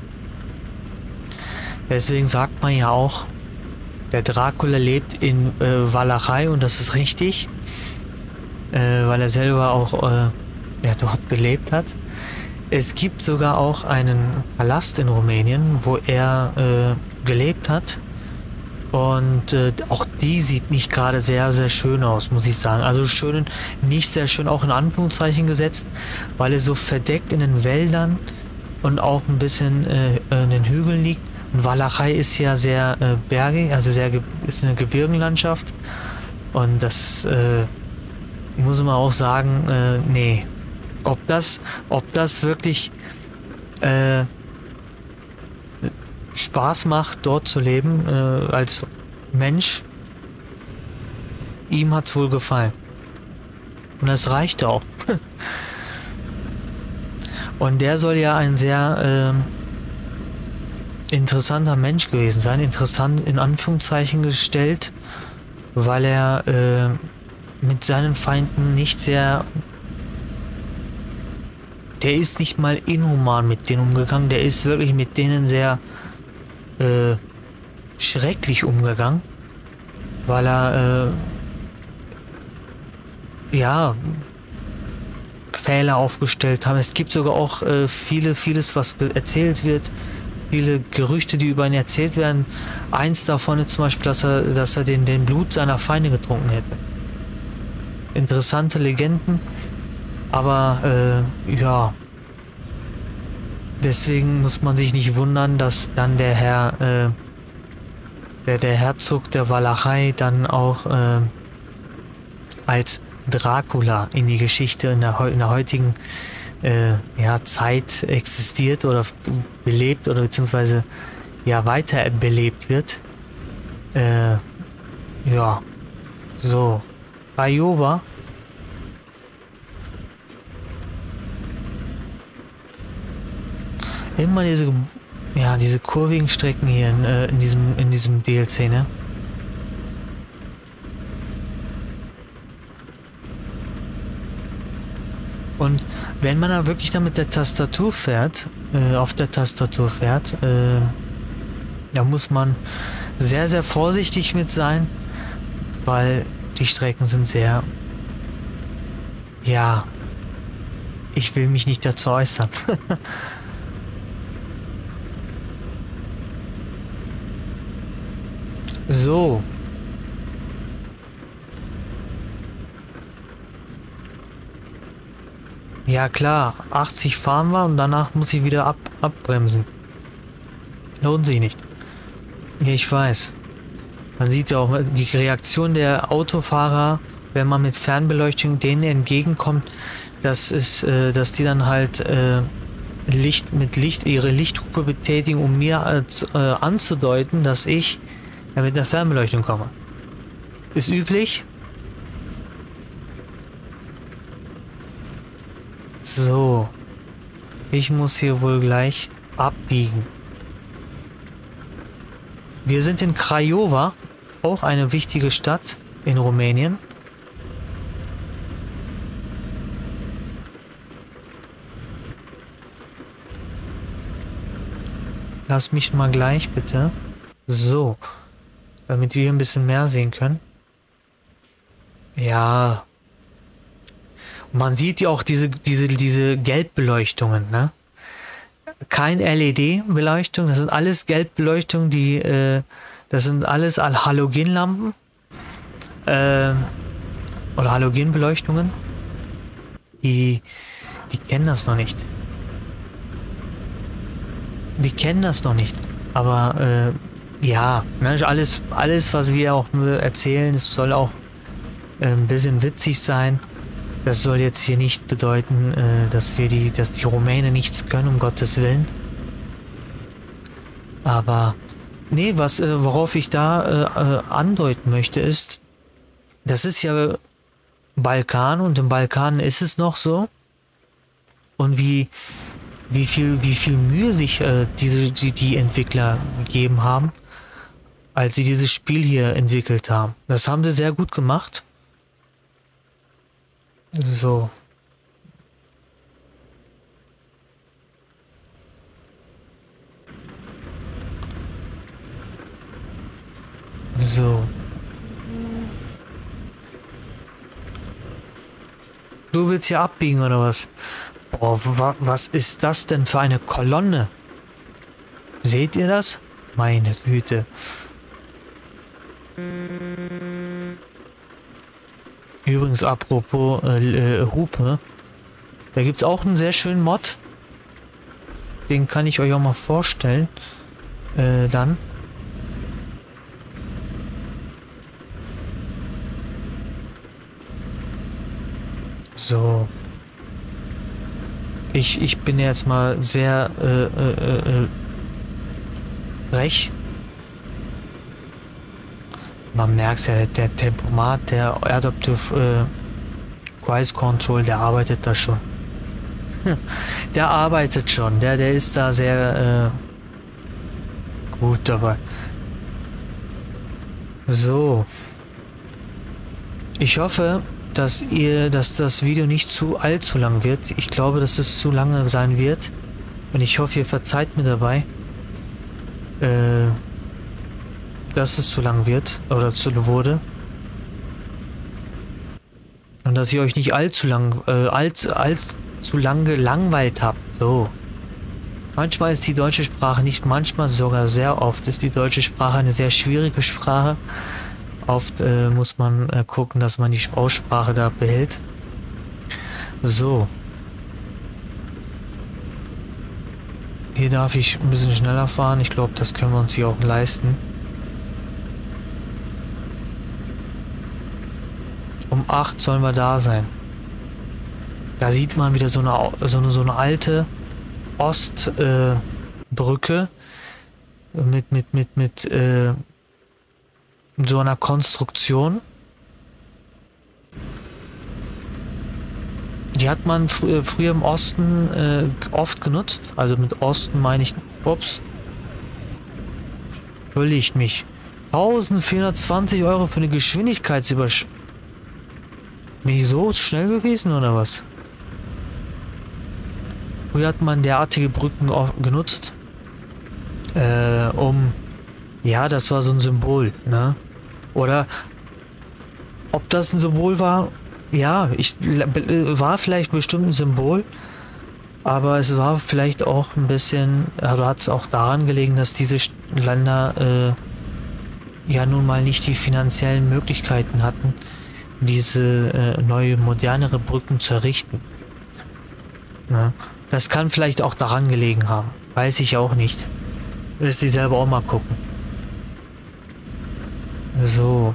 Deswegen sagt man ja auch, der Dracula lebt in äh, Walachei und das ist richtig. Äh, weil er selber auch äh, ja, dort gelebt hat. Es gibt sogar auch einen Palast in Rumänien, wo er äh, gelebt hat. Und äh, auch die sieht nicht gerade sehr, sehr schön aus, muss ich sagen. Also schön, nicht sehr schön, auch in Anführungszeichen gesetzt, weil er so verdeckt in den Wäldern und auch ein bisschen äh, in den Hügeln liegt. Und Walachei ist ja sehr äh, bergig, also sehr ist eine Gebirgenlandschaft. Und das äh, muss man auch sagen, äh, nee. Ob das, ob das wirklich äh, Spaß macht, dort zu leben, äh, als Mensch, ihm hat es wohl gefallen. Und das reicht auch. Und der soll ja ein sehr äh, interessanter Mensch gewesen sein. Interessant in Anführungszeichen gestellt, weil er äh, mit seinen Feinden nicht sehr... Der ist nicht mal inhuman mit denen umgegangen, der ist wirklich mit denen sehr äh, schrecklich umgegangen, weil er äh, ja Pfähle aufgestellt haben. Es gibt sogar auch äh, viele, vieles, was erzählt wird, viele Gerüchte, die über ihn erzählt werden. Eins davon ist zum Beispiel, dass er, dass er den, den Blut seiner Feinde getrunken hätte. interessante Legenden. Aber äh, ja, deswegen muss man sich nicht wundern, dass dann der Herr, äh, der, der Herzog der Walachei dann auch äh, als Dracula in die Geschichte in der, in der heutigen äh, ja, Zeit existiert oder belebt oder beziehungsweise ja weiter belebt wird. Äh, ja, so. Craiova. Immer diese, ja, diese kurvigen Strecken hier in, äh, in diesem, in diesem D L C, ne? Und wenn man dann wirklich dann mit der Tastatur fährt, äh, auf der Tastatur fährt, äh, da muss man sehr, sehr vorsichtig mit sein, weil die Strecken sind sehr, ja, ich will mich nicht dazu äußern. So. Ja klar, achtzig fahren wir und danach muss ich wieder ab, abbremsen. Lohnt sich nicht. Ja, ich weiß. Man sieht ja auch die Reaktion der Autofahrer, wenn man mit Fernbeleuchtung denen entgegenkommt, das ist, äh, dass die dann halt äh, Licht mit Licht ihre Lichthupe betätigen, um mir äh, anzudeuten, dass ich ja, mit der Fernbeleuchtung komme. Ist üblich. So. Ich muss hier wohl gleich abbiegen. Wir sind in Craiova, auch eine wichtige Stadt in Rumänien. Lass mich mal gleich bitte. So. Damit wir ein bisschen mehr sehen können. Ja. Und man sieht ja auch diese, diese, diese Gelbbeleuchtungen, ne? Kein L E D-Beleuchtung, das sind alles Gelbbeleuchtungen, die, äh, das sind alles Halogenlampen. Äh, oder Halogenbeleuchtungen. Die, die kennen das noch nicht. Die kennen das noch nicht. Aber, äh, ja, ne, alles, alles, was wir auch erzählen, es soll auch äh, ein bisschen witzig sein. Das soll jetzt hier nicht bedeuten, äh, dass wir die, dass die Rumänen nichts können, um Gottes Willen. Aber, nee, was, äh, worauf ich da äh, äh, andeuten möchte, ist, das ist ja Balkan und im Balkan ist es noch so. Und wie, wie viel, wie viel Mühe sich äh, diese, die, die Entwickler gegeben haben, als sie dieses Spiel hier entwickelt haben. Das haben sie sehr gut gemacht. So. So. Du willst hier abbiegen oder was? Boah, wa was ist das denn für eine Kolonne? Seht ihr das? Meine Güte. Übrigens, apropos äh, äh, Hupe, da gibt es auch einen sehr schönen Mod. Den kann ich euch auch mal vorstellen. Äh, dann. So. Ich, ich bin jetzt mal sehr äh, äh, äh, frech. Man merkt ja, der Tempomat, der Adaptive äh, Price Control, der arbeitet da schon. Der arbeitet schon, der, der ist da sehr äh, gut dabei. So. Ich hoffe, dass ihr, dass das Video nicht zu allzu lang wird. Ich glaube, dass es zu lange sein wird. Und ich hoffe, ihr verzeiht mir dabei. Äh, dass es zu lang wird oder zu wurde und dass ihr euch nicht allzu lang äh, allzu, allzu lang gelangweilt habt. So, manchmal ist die deutsche Sprache nicht, manchmal sogar sehr oft ist die deutsche Sprache eine sehr schwierige Sprache, Oft äh, muss man äh, gucken, dass man die Aussprache da behält. So. Hier darf ich ein bisschen schneller fahren. Ich glaube, das können wir uns hier auch leisten. Um acht sollen wir da sein. Da sieht man wieder so eine, so eine, so eine alte Ostbrücke äh, mit, mit, mit, mit äh, so einer Konstruktion. Die hat man fr früher im Osten äh, oft genutzt. Also mit Osten meine ich... Ups. Entschuldigt mich. eintausendvierhundertzwanzig Euro für eine Geschwindigkeitsübersch... Bin ich so schnell gewesen oder was? Früher hat man derartige Brücken auch genutzt. Äh, um... Ja, das war so ein Symbol, ne? Oder... Ob das ein Symbol war... Ja, ich war vielleicht bestimmt ein Symbol, aber es war vielleicht auch ein bisschen, also hat es auch daran gelegen, dass diese Länder äh, ja nun mal nicht die finanziellen Möglichkeiten hatten, diese äh, neue, modernere Brücken zu errichten. Ne? Das kann vielleicht auch daran gelegen haben, weiß ich auch nicht. Willst du selber auch mal gucken. So.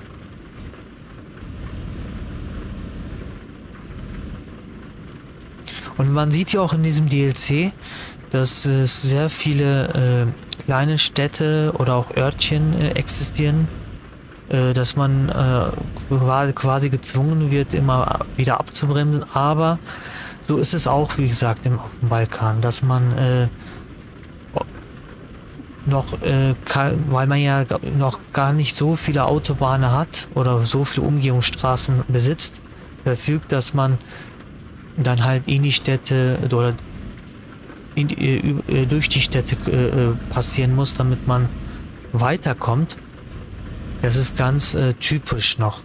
Und man sieht ja auch in diesem D L C, dass es sehr viele äh, kleine Städte oder auch Örtchen äh, existieren, äh, dass man äh, quasi gezwungen wird, immer wieder abzubremsen. Aber so ist es auch, wie gesagt, im, auf dem Balkan, dass man äh, noch, äh, kann, weil man ja noch gar nicht so viele Autobahnen hat oder so viele Umgehungsstraßen besitzt, verfügt, dass man dann halt in die Städte oder in die, äh, durch die Städte äh, passieren muss, damit man weiterkommt. Das ist ganz äh, typisch noch.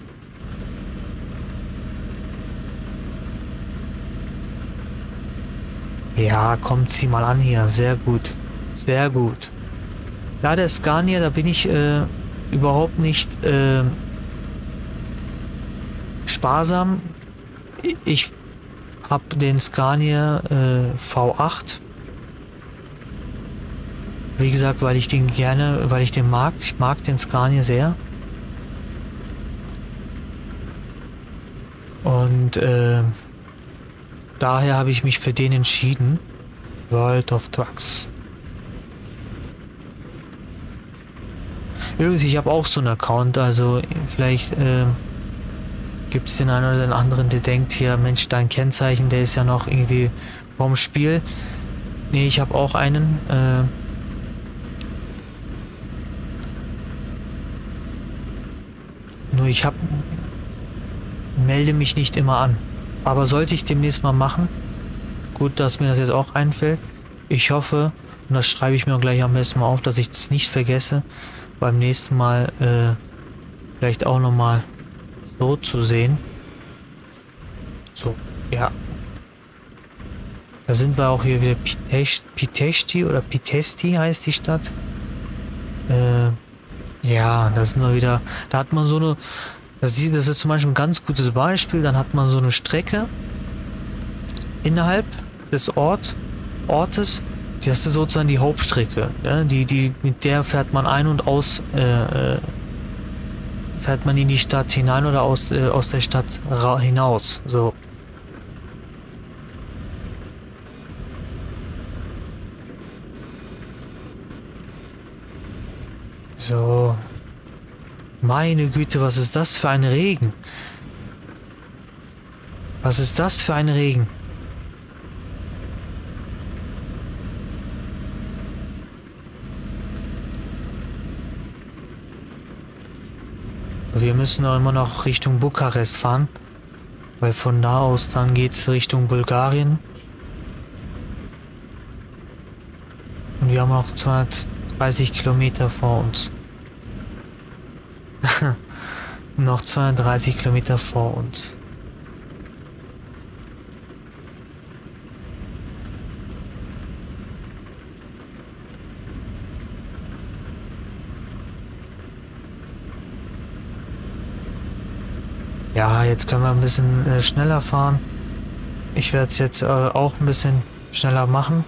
Ja, kommt sie mal an hier. Sehr gut. Sehr gut. Ja, der Scania, da bin ich äh, überhaupt nicht äh, sparsam. Ich habe den Scania äh, V acht. Wie gesagt, weil ich den gerne, weil ich den mag. Ich mag den Scania sehr. Und äh, daher habe ich mich für den entschieden. World of Trucks. Übrigens, ich habe auch so einen Account, also vielleicht äh, gibt es den einen oder den anderen, der denkt hier, Mensch, dein Kennzeichen, der ist ja noch irgendwie vom Spiel. Nee, ich habe auch einen. Äh, nur ich habe melde mich nicht immer an. Aber sollte ich demnächst mal machen. Gut, dass mir das jetzt auch einfällt. Ich hoffe, und das schreibe ich mir gleich am besten mal auf, dass ich das nicht vergesse, beim nächsten Mal äh, vielleicht auch nochmal so zu sehen. So, ja. Da sind wir auch hier wieder. Pitești oder Pitești heißt die Stadt. Äh, ja, da sind wir wieder. Da hat man so eine. Das ist zum Beispiel ein ganz gutes Beispiel. Dann hat man so eine Strecke innerhalb des Ort, Ortes. Das ist sozusagen die Hauptstrecke. Ja? Die, die, mit der fährt man ein und aus. Äh, fährt man in die Stadt hinein oder aus, äh, aus der Stadt hinaus. So. So. Meine Güte, was ist das für ein Regen? Was ist das für ein Regen? Wir müssen auch immer noch Richtung Bukarest fahren, weil von da aus dann geht es Richtung Bulgarien. Und wir haben noch zweihundertdreißig Kilometer vor uns. Noch zweihundertdreißig Kilometer vor uns. Ja, jetzt können wir ein bisschen äh, schneller fahren. Ich werde es jetzt äh, auch ein bisschen schneller machen.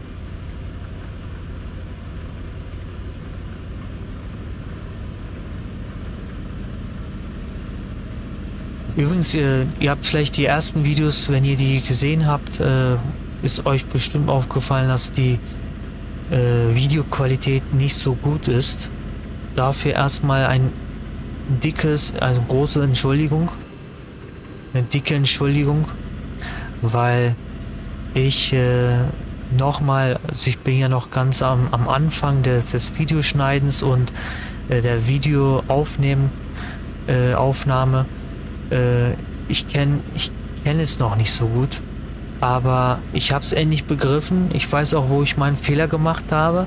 Übrigens, ihr, ihr habt vielleicht die ersten Videos, wenn ihr die gesehen habt, äh, ist euch bestimmt aufgefallen, dass die äh, Videoqualität nicht so gut ist. Dafür erstmal ein dickes, also große Entschuldigung. Eine dicke Entschuldigung, weil ich äh, nochmal, also ich bin ja noch ganz am, am Anfang des, des Videoschneidens und äh, der Videoaufnehmen, äh, Aufnahme. Äh, ich kenne ich kenn es noch nicht so gut, aber ich habe es endlich begriffen. Ich weiß auch, wo ich meinen Fehler gemacht habe.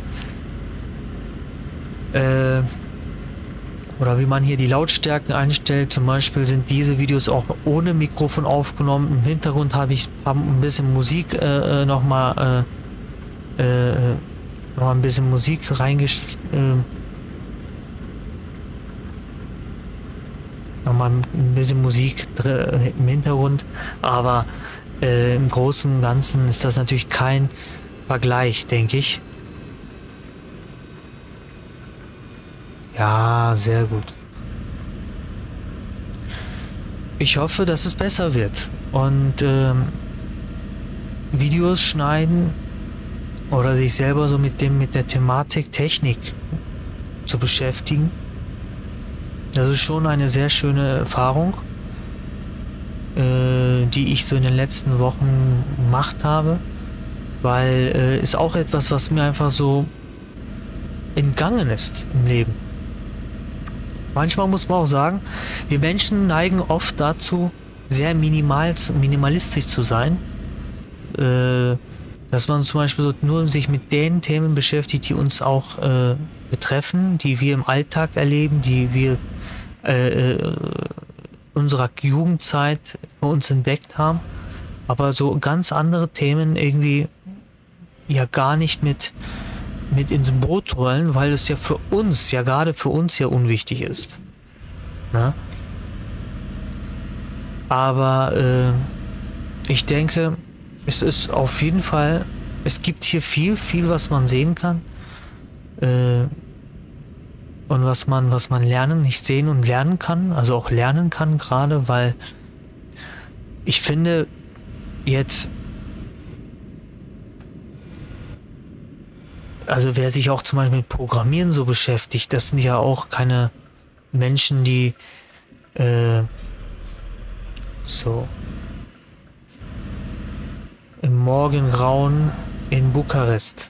Äh, oder wie man hier die Lautstärken einstellt. Zum Beispiel sind diese Videos auch ohne Mikrofon aufgenommen. Im Hintergrund habe ich hab ein bisschen Musik äh, nochmal äh, äh, noch ein bisschen Musik reingesch... Äh, nochmal ein bisschen Musik im Hintergrund, aber äh, im Großen und Ganzen ist das natürlich kein Vergleich, denke ich. Ja, sehr gut. Ich hoffe, dass es besser wird und ähm, Videos schneiden oder sich selber so mit dem mit der Thematik Technik zu beschäftigen. Das ist schon eine sehr schöne Erfahrung, äh, die ich so in den letzten Wochen gemacht habe, weil äh, ist auch etwas, was mir einfach so entgangen ist im Leben. Manchmal muss man auch sagen, wir Menschen neigen oft dazu, sehr minimal, minimalistisch zu sein, äh, dass man zum Beispiel so nur sich mit den Themen beschäftigt, die uns auch äh, betreffen, die wir im Alltag erleben, die wir äh, unserer Jugendzeit für uns entdeckt haben, aber so ganz andere Themen irgendwie ja gar nicht mit mit ins Boot holen, weil es ja für uns, ja gerade für uns ja unwichtig ist. Ne? Aber äh, ich denke, es ist auf jeden Fall, es gibt hier viel, viel, was man sehen kann. Äh, und was man, was man lernen, nicht sehen und lernen kann, also auch lernen kann gerade, weil ich finde jetzt, also wer sich auch zum Beispiel mit Programmieren so beschäftigt, das sind ja auch keine Menschen, die äh, so im Morgengrauen in Bukarest.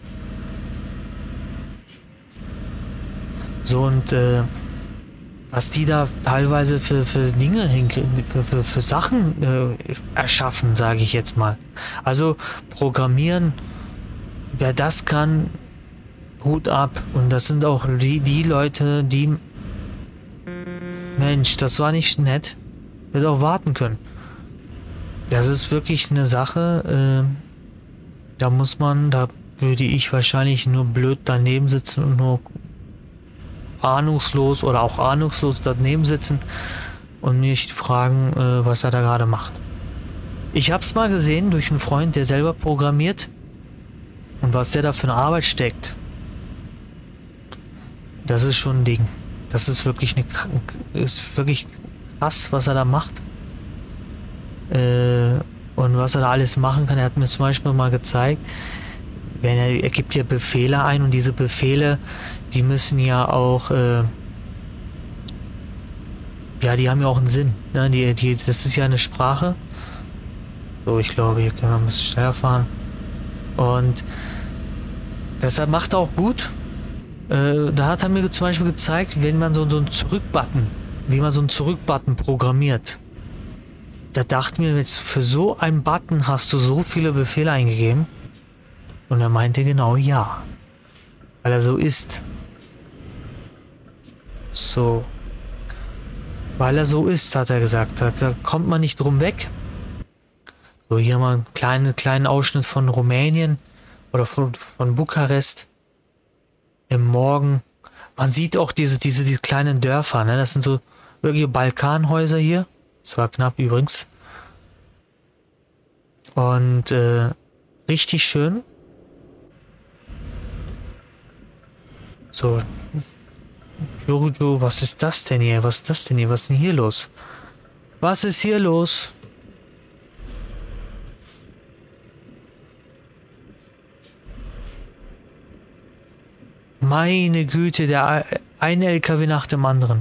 So und äh, was die da teilweise für, für Dinge, für, für, für Sachen äh, erschaffen, sage ich jetzt mal. Also Programmieren, wer das kann, Hut ab. Und das sind auch die, die Leute, die... Mensch, das war nicht nett. Hätte auch warten können. Das ist wirklich eine Sache, äh, da muss man, da würde ich wahrscheinlich nur blöd daneben sitzen und nur ahnungslos oder auch ahnungslos daneben sitzen und mich fragen, äh, was er da gerade macht. Ich habe es mal gesehen durch einen Freund, der selber programmiert und was der da für eine Arbeit steckt. Das ist schon ein Ding. Das ist wirklich eine, ist wirklich krass, was er da macht. Äh, und was er da alles machen kann. Er hat mir zum Beispiel mal gezeigt, wenn er, er gibt ja Befehle ein und diese Befehle, die müssen ja auch, äh, ja, die haben ja auch einen Sinn. Ne? Die, die, das ist ja eine Sprache. So, ich glaube, hier können wir ein bisschen schneller fahren. Und deshalb macht er auch gut. Äh, da hat er mir zum Beispiel gezeigt, wenn man so, so einen Zurück-Button, wie man so einen Zurück-Button programmiert. Da dachte mir jetzt, für so einen Button hast du so viele Befehle eingegeben. Und er meinte genau ja. Weil er so ist. So. Weil er so ist, hat er gesagt. Da, da kommt man nicht drum weg. So, hier mal einen kleinen, kleinen Ausschnitt von Rumänien. Oder von, von Bukarest. Im Morgen. Man sieht auch diese, diese, diese kleinen Dörfer, ne? Das sind so wirkliche Balkanhäuser hier. Es war knapp übrigens. Und äh, richtig schön. So. Jojo, was ist das denn hier? Was ist das denn hier? Was ist denn hier los? Was ist hier los? Meine Güte, der ein L K W nach dem anderen.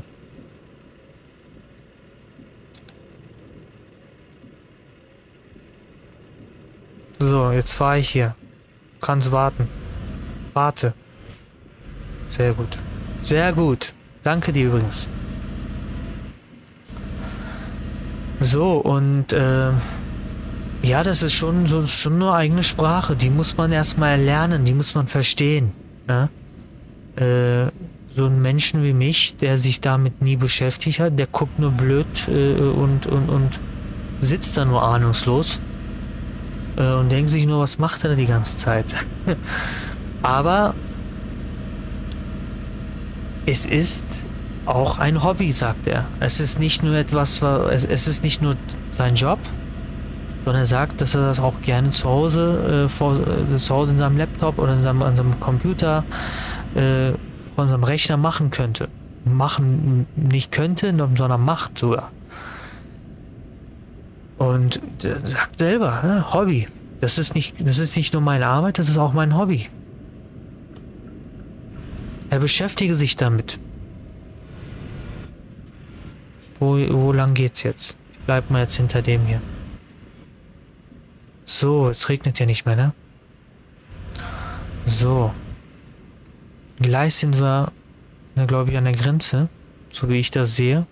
So, jetzt fahre ich hier. Du kannst warten. Warte. Sehr gut. Sehr gut. Danke dir übrigens. So, und äh, ja, das ist schon so schon eine eigene Sprache. Die muss man erstmal lernen, die muss man verstehen. Ne? Äh, so ein Menschen wie mich, der sich damit nie beschäftigt hat, der guckt nur blöd äh, und, und, und sitzt da nur ahnungslos äh, und denkt sich nur, was macht er da die ganze Zeit? Aber es ist auch ein Hobby, sagt er. Es ist nicht nur etwas, es, es ist nicht nur sein Job, sondern er sagt, dass er das auch gerne zu Hause, äh, vor, äh, zu Hause in seinem Laptop oder in seinem, an seinem Computer, äh, von seinem Rechner machen könnte. Machen nicht könnte, sondern macht sogar. Und er sagt selber, ne, Hobby. Das ist nicht, das ist nicht nur meine Arbeit, das ist auch mein Hobby. Er beschäftige sich damit. Wo, wo lang geht's jetzt? Ich bleib mal jetzt hinter dem hier. So, es regnet ja nicht mehr, ne? So. Gleich sind wir, ne, glaube ich, an der Grenze. So wie ich das sehe.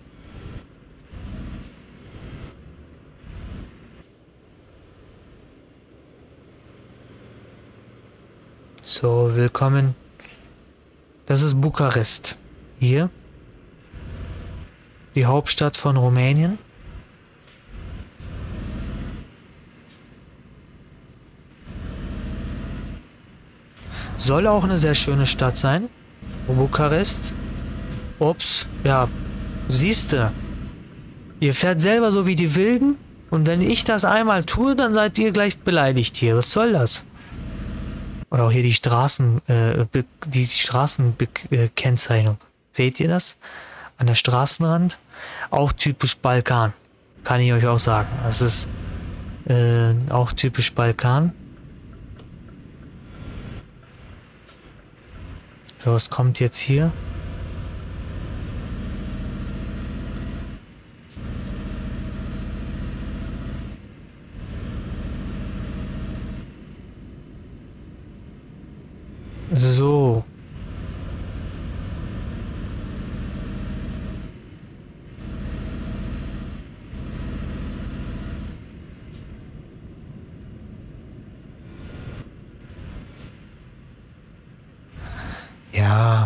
So, willkommen. Das ist Bukarest. Hier. Die Hauptstadt von Rumänien. Soll auch eine sehr schöne Stadt sein. Bukarest. Ups, ja, siehste. Ihr fährt selber so wie die Wilden und wenn ich das einmal tue, dann seid ihr gleich beleidigt hier. Was soll das? Oder auch hier die Straßen, äh, die Straßenkennzeichnung. Seht ihr das? An der Straßenrand. Auch typisch Balkan. Kann ich euch auch sagen. Das ist äh, auch typisch Balkan. So, was kommt jetzt hier? So. Ja.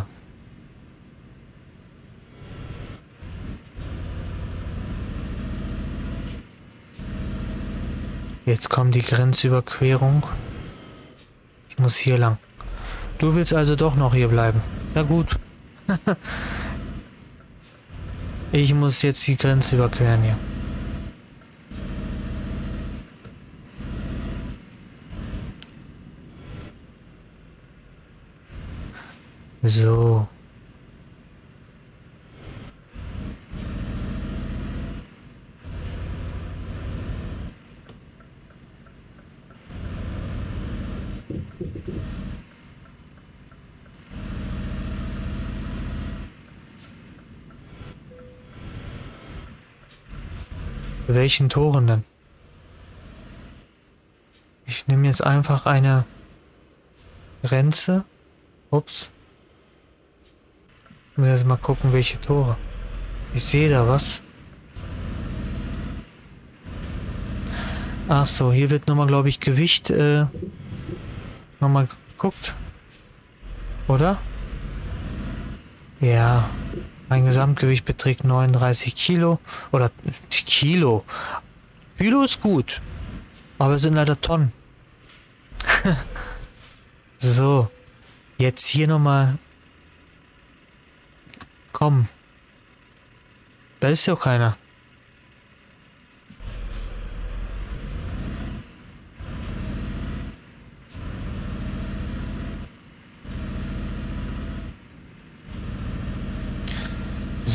Jetzt kommt die Grenzüberquerung. Ich muss hier lang. Du willst also doch noch hier bleiben. Na gut. Ich muss jetzt die Grenze überqueren hier. So. Für welchen Toren denn? Ich nehme jetzt einfach eine Grenze. Ups. Ich muss jetzt mal gucken, welche Tore. Ich sehe da was. Ach so, hier wird nochmal, glaube ich, Gewicht äh, nochmal geguckt. Oder? Ja. Mein Gesamtgewicht beträgt neununddreißig Kilo. Oder Kilo. Kilo ist gut. Aber es sind leider Tonnen. So. Jetzt hier nochmal. Komm. Da ist ja keiner.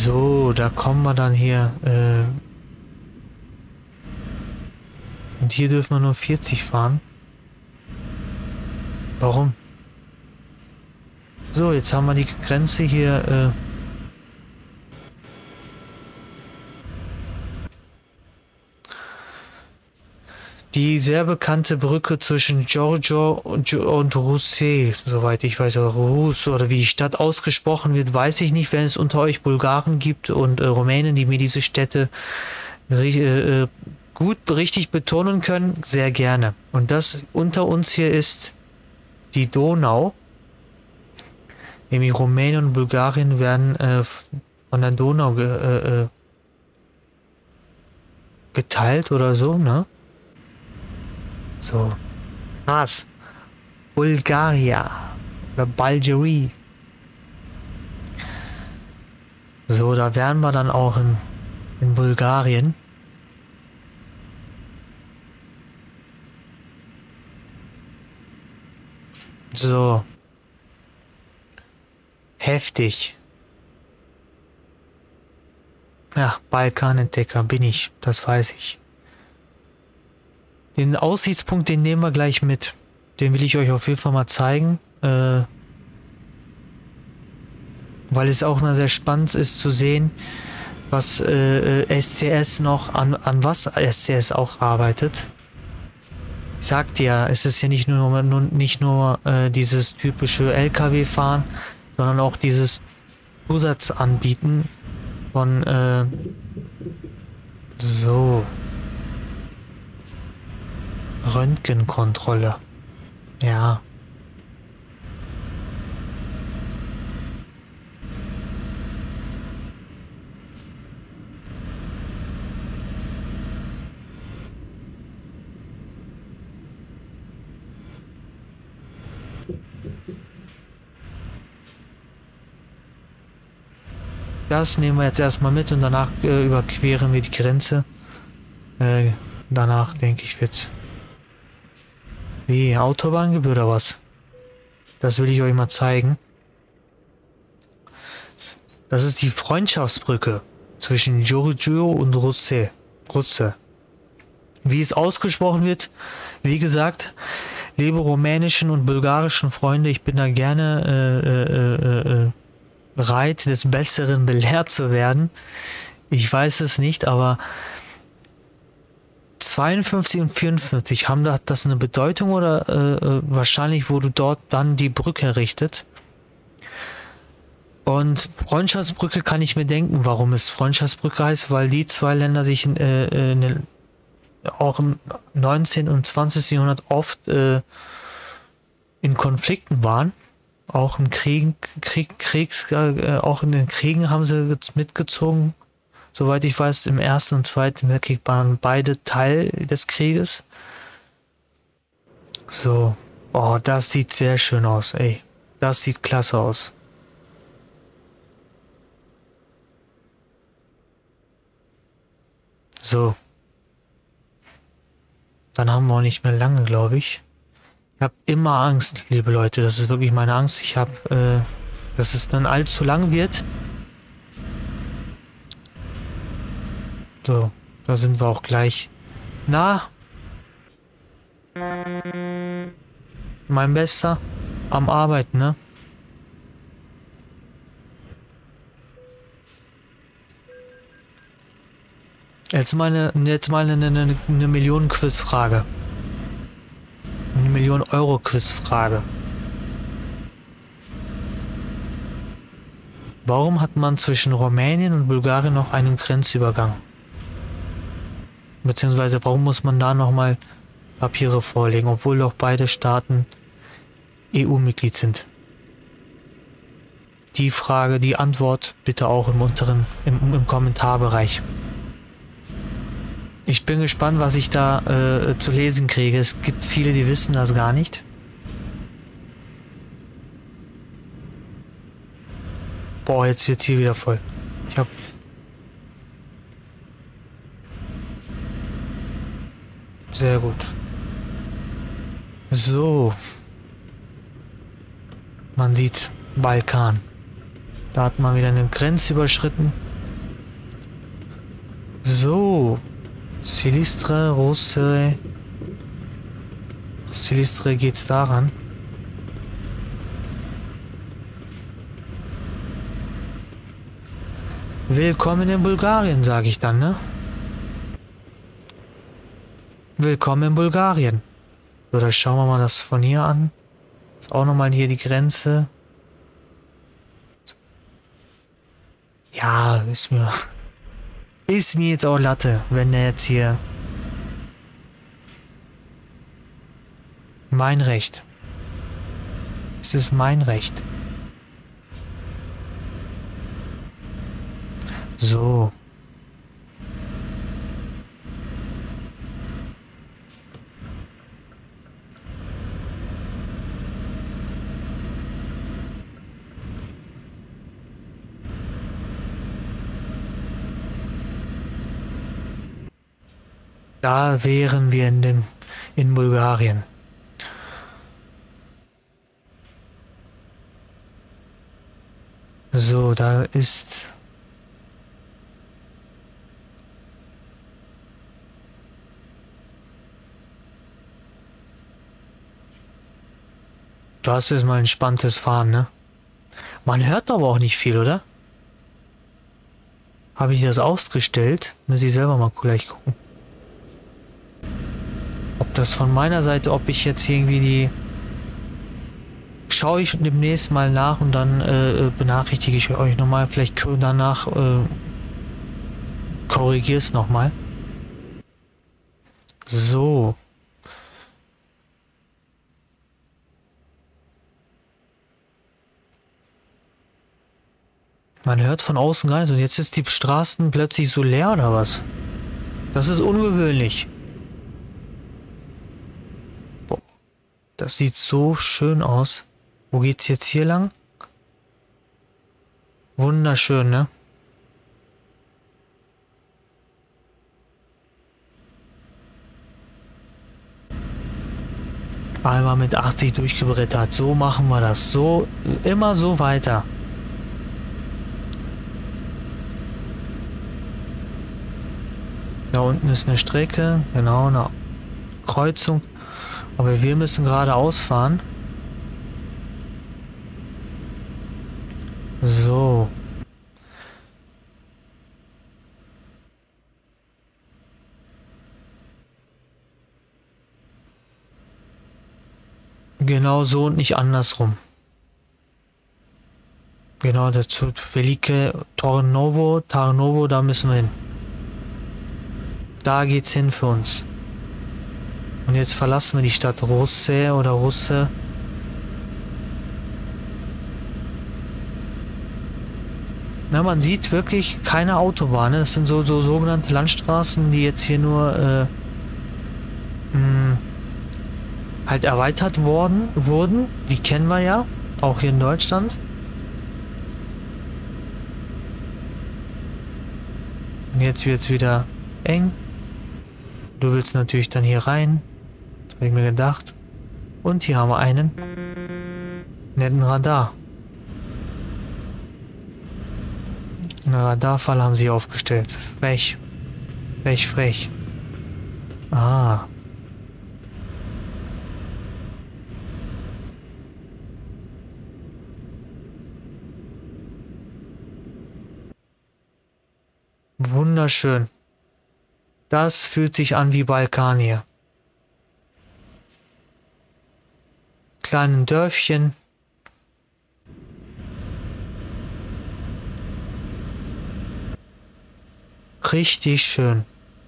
So, da kommen wir dann hier. Äh und hier dürfen wir nur vierzig fahren. Warum? So, jetzt haben wir die Grenze hier. Äh Die sehr bekannte Brücke zwischen Giorgio und Rousse, soweit ich weiß, oder Rus, oder wie die Stadt ausgesprochen wird, weiß ich nicht. Wenn es unter euch Bulgaren gibt und äh, Rumänen, die mir diese Städte äh, gut richtig betonen können, sehr gerne. Und das unter uns hier ist die Donau. Nämlich Rumänien und Bulgarien werden äh, von der Donau ge äh, geteilt oder so, ne? So. Was? Bulgaria. Oder Bulgarie. So, da wären wir dann auch in, in Bulgarien. So. Heftig. Ja, Balkanentdecker bin ich. Das weiß ich. Den Aussichtspunkt, den nehmen wir gleich mit. Den will ich euch auf jeden Fall mal zeigen. Äh, weil es auch mal sehr spannend ist zu sehen, was äh, S C S noch, an, an was S C S auch arbeitet. Ich sagte ja, es ist ja nicht nur, nur, nicht nur äh, dieses typische L K W-Fahren, sondern auch dieses Zusatzanbieten von äh, so Röntgenkontrolle. Ja. Das nehmen wir jetzt erstmal mit und danach äh, überqueren wir die Grenze. Äh, danach denke ich wird's. Wie, Autobahngebühr oder was? Das will ich euch mal zeigen. Das ist die Freundschaftsbrücke zwischen Giorgio und Rousse. Rousse. Wie es ausgesprochen wird, wie gesagt, liebe rumänischen und bulgarischen Freunde, ich bin da gerne äh, äh, äh, bereit, des Besseren belehrt zu werden. Ich weiß es nicht, aber zweiundfünfzig und vierundfünfzig, haben da das eine Bedeutung oder äh, wahrscheinlich wurde dort dann die Brücke errichtet? Und Freundschaftsbrücke kann ich mir denken, warum es Freundschaftsbrücke heißt, weil die zwei Länder sich in, äh, in den, auch im neunzehnten und zwanzigsten Jahrhundert oft äh, in Konflikten waren. Auch im Krieg, Krieg Kriegs, äh, auch in den Kriegen haben sie mitgezogen. Soweit ich weiß, im Ersten und Zweiten Weltkrieg waren beide Teil des Krieges. So. Oh, das sieht sehr schön aus, ey. Das sieht klasse aus. So. Dann haben wir auch nicht mehr lange, glaube ich. Ich habe immer Angst, liebe Leute. Das ist wirklich meine Angst. Ich habe, äh, dass es dann allzu lang wird. So, da sind wir auch gleich. Na? Mein Bester. Am Arbeiten, ne? Jetzt mal eine, jetzt mal eine, eine, eine Millionen-Quiz-Frage. Eine Million-Euro-Quiz-Frage. Warum hat man zwischen Rumänien und Bulgarien noch einen Grenzübergang? Beziehungsweise warum muss man da nochmal Papiere vorlegen, obwohl doch beide Staaten E U-Mitglied sind? Die Frage, die Antwort bitte auch im unteren, im, im Kommentarbereich. Ich bin gespannt, was ich da äh, zu lesen kriege. Es gibt viele, die wissen das gar nicht. Boah, jetzt wird's hier wieder voll. Ich hab... Sehr gut. So. Man sieht Balkan. Da hat man wieder eine Grenze überschritten. So. Silistre, Russe. Silistre geht's daran. Willkommen in Bulgarien, sage ich dann, ne? Willkommen in Bulgarien. So, da schauen wir mal das von hier an. Ist auch nochmal hier die Grenze. Ja, ist mir... Ist mir jetzt auch Latte, wenn der jetzt hier... Mein Recht. Es ist mein Recht. So. Da wären wir in dem in Bulgarien. So, da ist das ist mal entspanntes Fahren, ne? Man hört aber auch nicht viel, oder? Habe ich das ausgestellt? Muss ich selber mal gleich gucken. Ob das von meiner Seite, ob ich jetzt irgendwie die... Schaue ich demnächst mal nach und dann äh, benachrichtige ich euch nochmal. Vielleicht danach äh, korrigiere es nochmal. So. Man hört von außen gar nichts und jetzt ist die Straßen plötzlich so leer oder was? Das ist ungewöhnlich. Boah, das sieht so schön aus. Wo geht's jetzt hier lang? Wunderschön, ne? Einmal mit achtzig durchgebrettert. So machen wir das. So, immer so weiter. Da unten ist eine Strecke, genau, eine Kreuzung. Aber wir müssen geradeaus fahren. So. Genau so und nicht andersrum. Genau dazu. Velike Tarnovo, Tarnovo, da müssen wir hin. Da geht's hin für uns. Und jetzt verlassen wir die Stadt Russe oder Russe. Na, man sieht wirklich keine Autobahnen. Das sind so, so sogenannte Landstraßen, die jetzt hier nur äh, mh, halt erweitert worden, wurden. Die kennen wir ja, auch hier in Deutschland. Und jetzt wird es wieder eng. Du willst natürlich dann hier rein. Das habe ich mir gedacht. Und hier haben wir einen netten Radar. Eine Radarfalle haben sie aufgestellt. Frech. Frech, frech. Ah. Wunderschön. Das fühlt sich an wie Balkan hier. Kleinen Dörfchen. Richtig schön.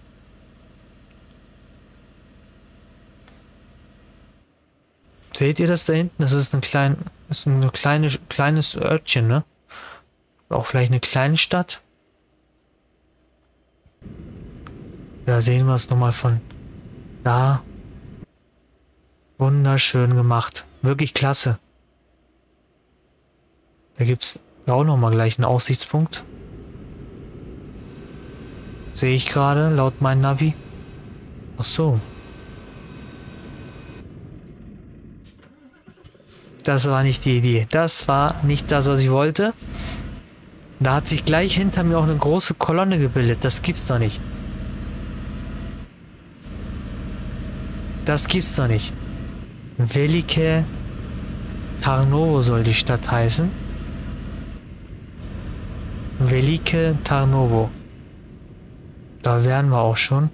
Seht ihr das da hinten? Das ist ein klein, das ist ein kleine, kleines Örtchen, ne? Auch vielleicht eine kleine Stadt. Da sehen wir es nochmal von da. Wunderschön gemacht. Wirklich klasse. Da gibt es auch nochmal gleich einen Aussichtspunkt. Sehe ich gerade, laut meinem Navi. Ach so. Das war nicht die Idee. Das war nicht das, was ich wollte. Da hat sich gleich hinter mir auch eine große Kolonne gebildet. Das gibt's doch nicht. Das gibt's doch nicht. Velike Tarnovo soll die Stadt heißen. Velike Tarnovo. Da wären wir auch schon.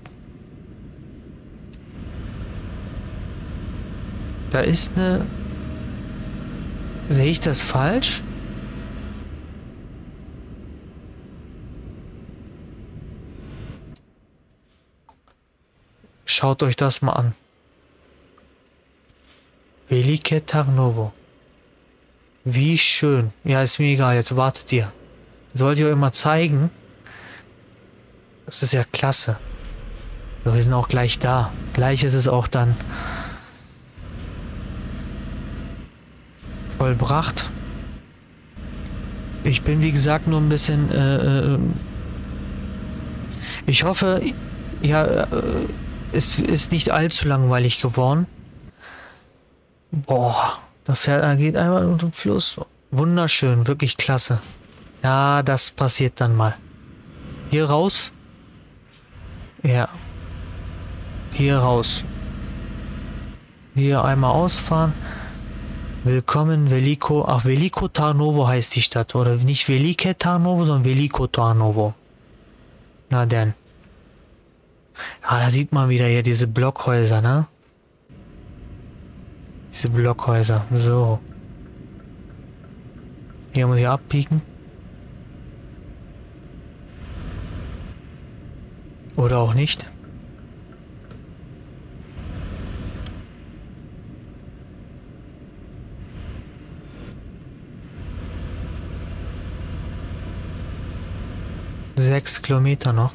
Da ist eine... Sehe ich das falsch? Schaut euch das mal an. Velike Tarnovo. Wie schön. Ja, ist mir egal. Jetzt wartet ihr. Das wollte ich euch mal zeigen. Das ist ja klasse. So, wir sind auch gleich da. Gleich ist es auch dann vollbracht. Ich bin wie gesagt nur ein bisschen... Äh, ich hoffe, ja, äh, es ist nicht allzu langweilig geworden. Boah, da fährt, da geht einmal unter den Fluss. Wunderschön, wirklich klasse. Ja, das passiert dann mal. Hier raus. Ja. Hier raus. Hier einmal ausfahren. Willkommen, Veliko. Ach, Veliko Tarnovo heißt die Stadt. Oder nicht Velike Tarnovo, sondern Veliko Tarnovo. Na denn. Ja, da sieht man wieder hier diese Blockhäuser, ne? Diese Blockhäuser. So. Hier muss ich abbiegen. Oder auch nicht. Sechs Kilometer noch.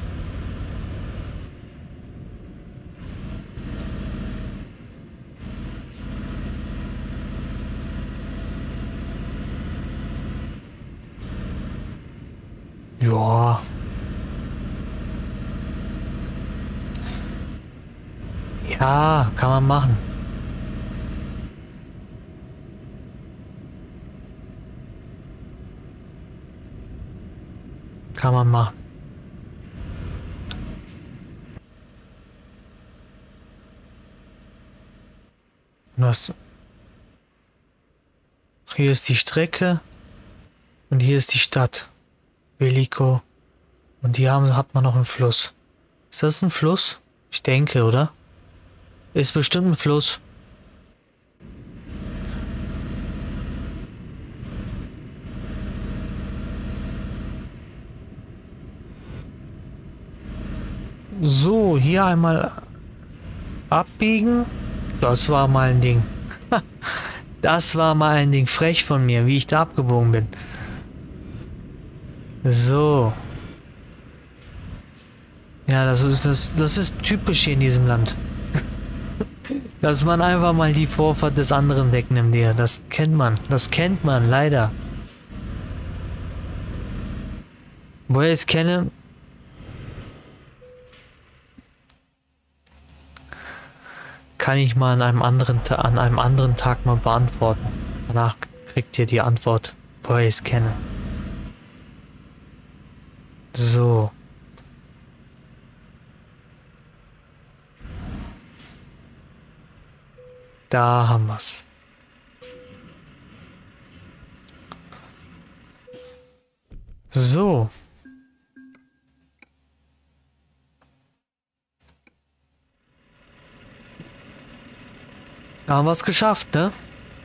Ja. Ja, kann man machen. Kann man machen. Was? Hier ist die Strecke und hier ist die Stadt. Veliko. Und hier haben, hat man noch einen Fluss. Ist das ein Fluss? Ich denke, oder? Ist bestimmt ein Fluss. So, hier einmal abbiegen. Das war mal ein Ding. Das war mal ein Ding. Frech von mir, wie ich da abgebogen bin. So. Ja, das ist, das, das ist typisch hier in diesem Land. Dass man einfach mal die Vorfahrt des anderen wegnimmt hier. Das kennt man. Das kennt man, leider. Woher ich es kenne... kann ich mal an einem anderen, an einem anderen Tag mal beantworten. Danach kriegt ihr die Antwort, woher ich es kenne. So. Da haben wir's. So. Da haben wir es geschafft, ne?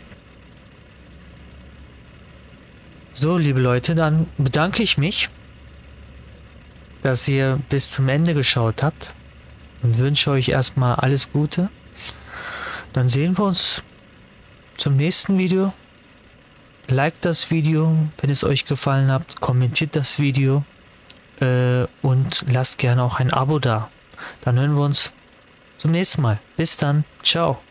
So, liebe Leute, dann bedanke ich mich, dass ihr bis zum Ende geschaut habt und wünsche euch erstmal alles Gute. Dann sehen wir uns zum nächsten Video. Liked das Video, wenn es euch gefallen hat, kommentiert das Video äh, und lasst gerne auch ein Abo da. Dann hören wir uns zum nächsten Mal. Bis dann. Ciao.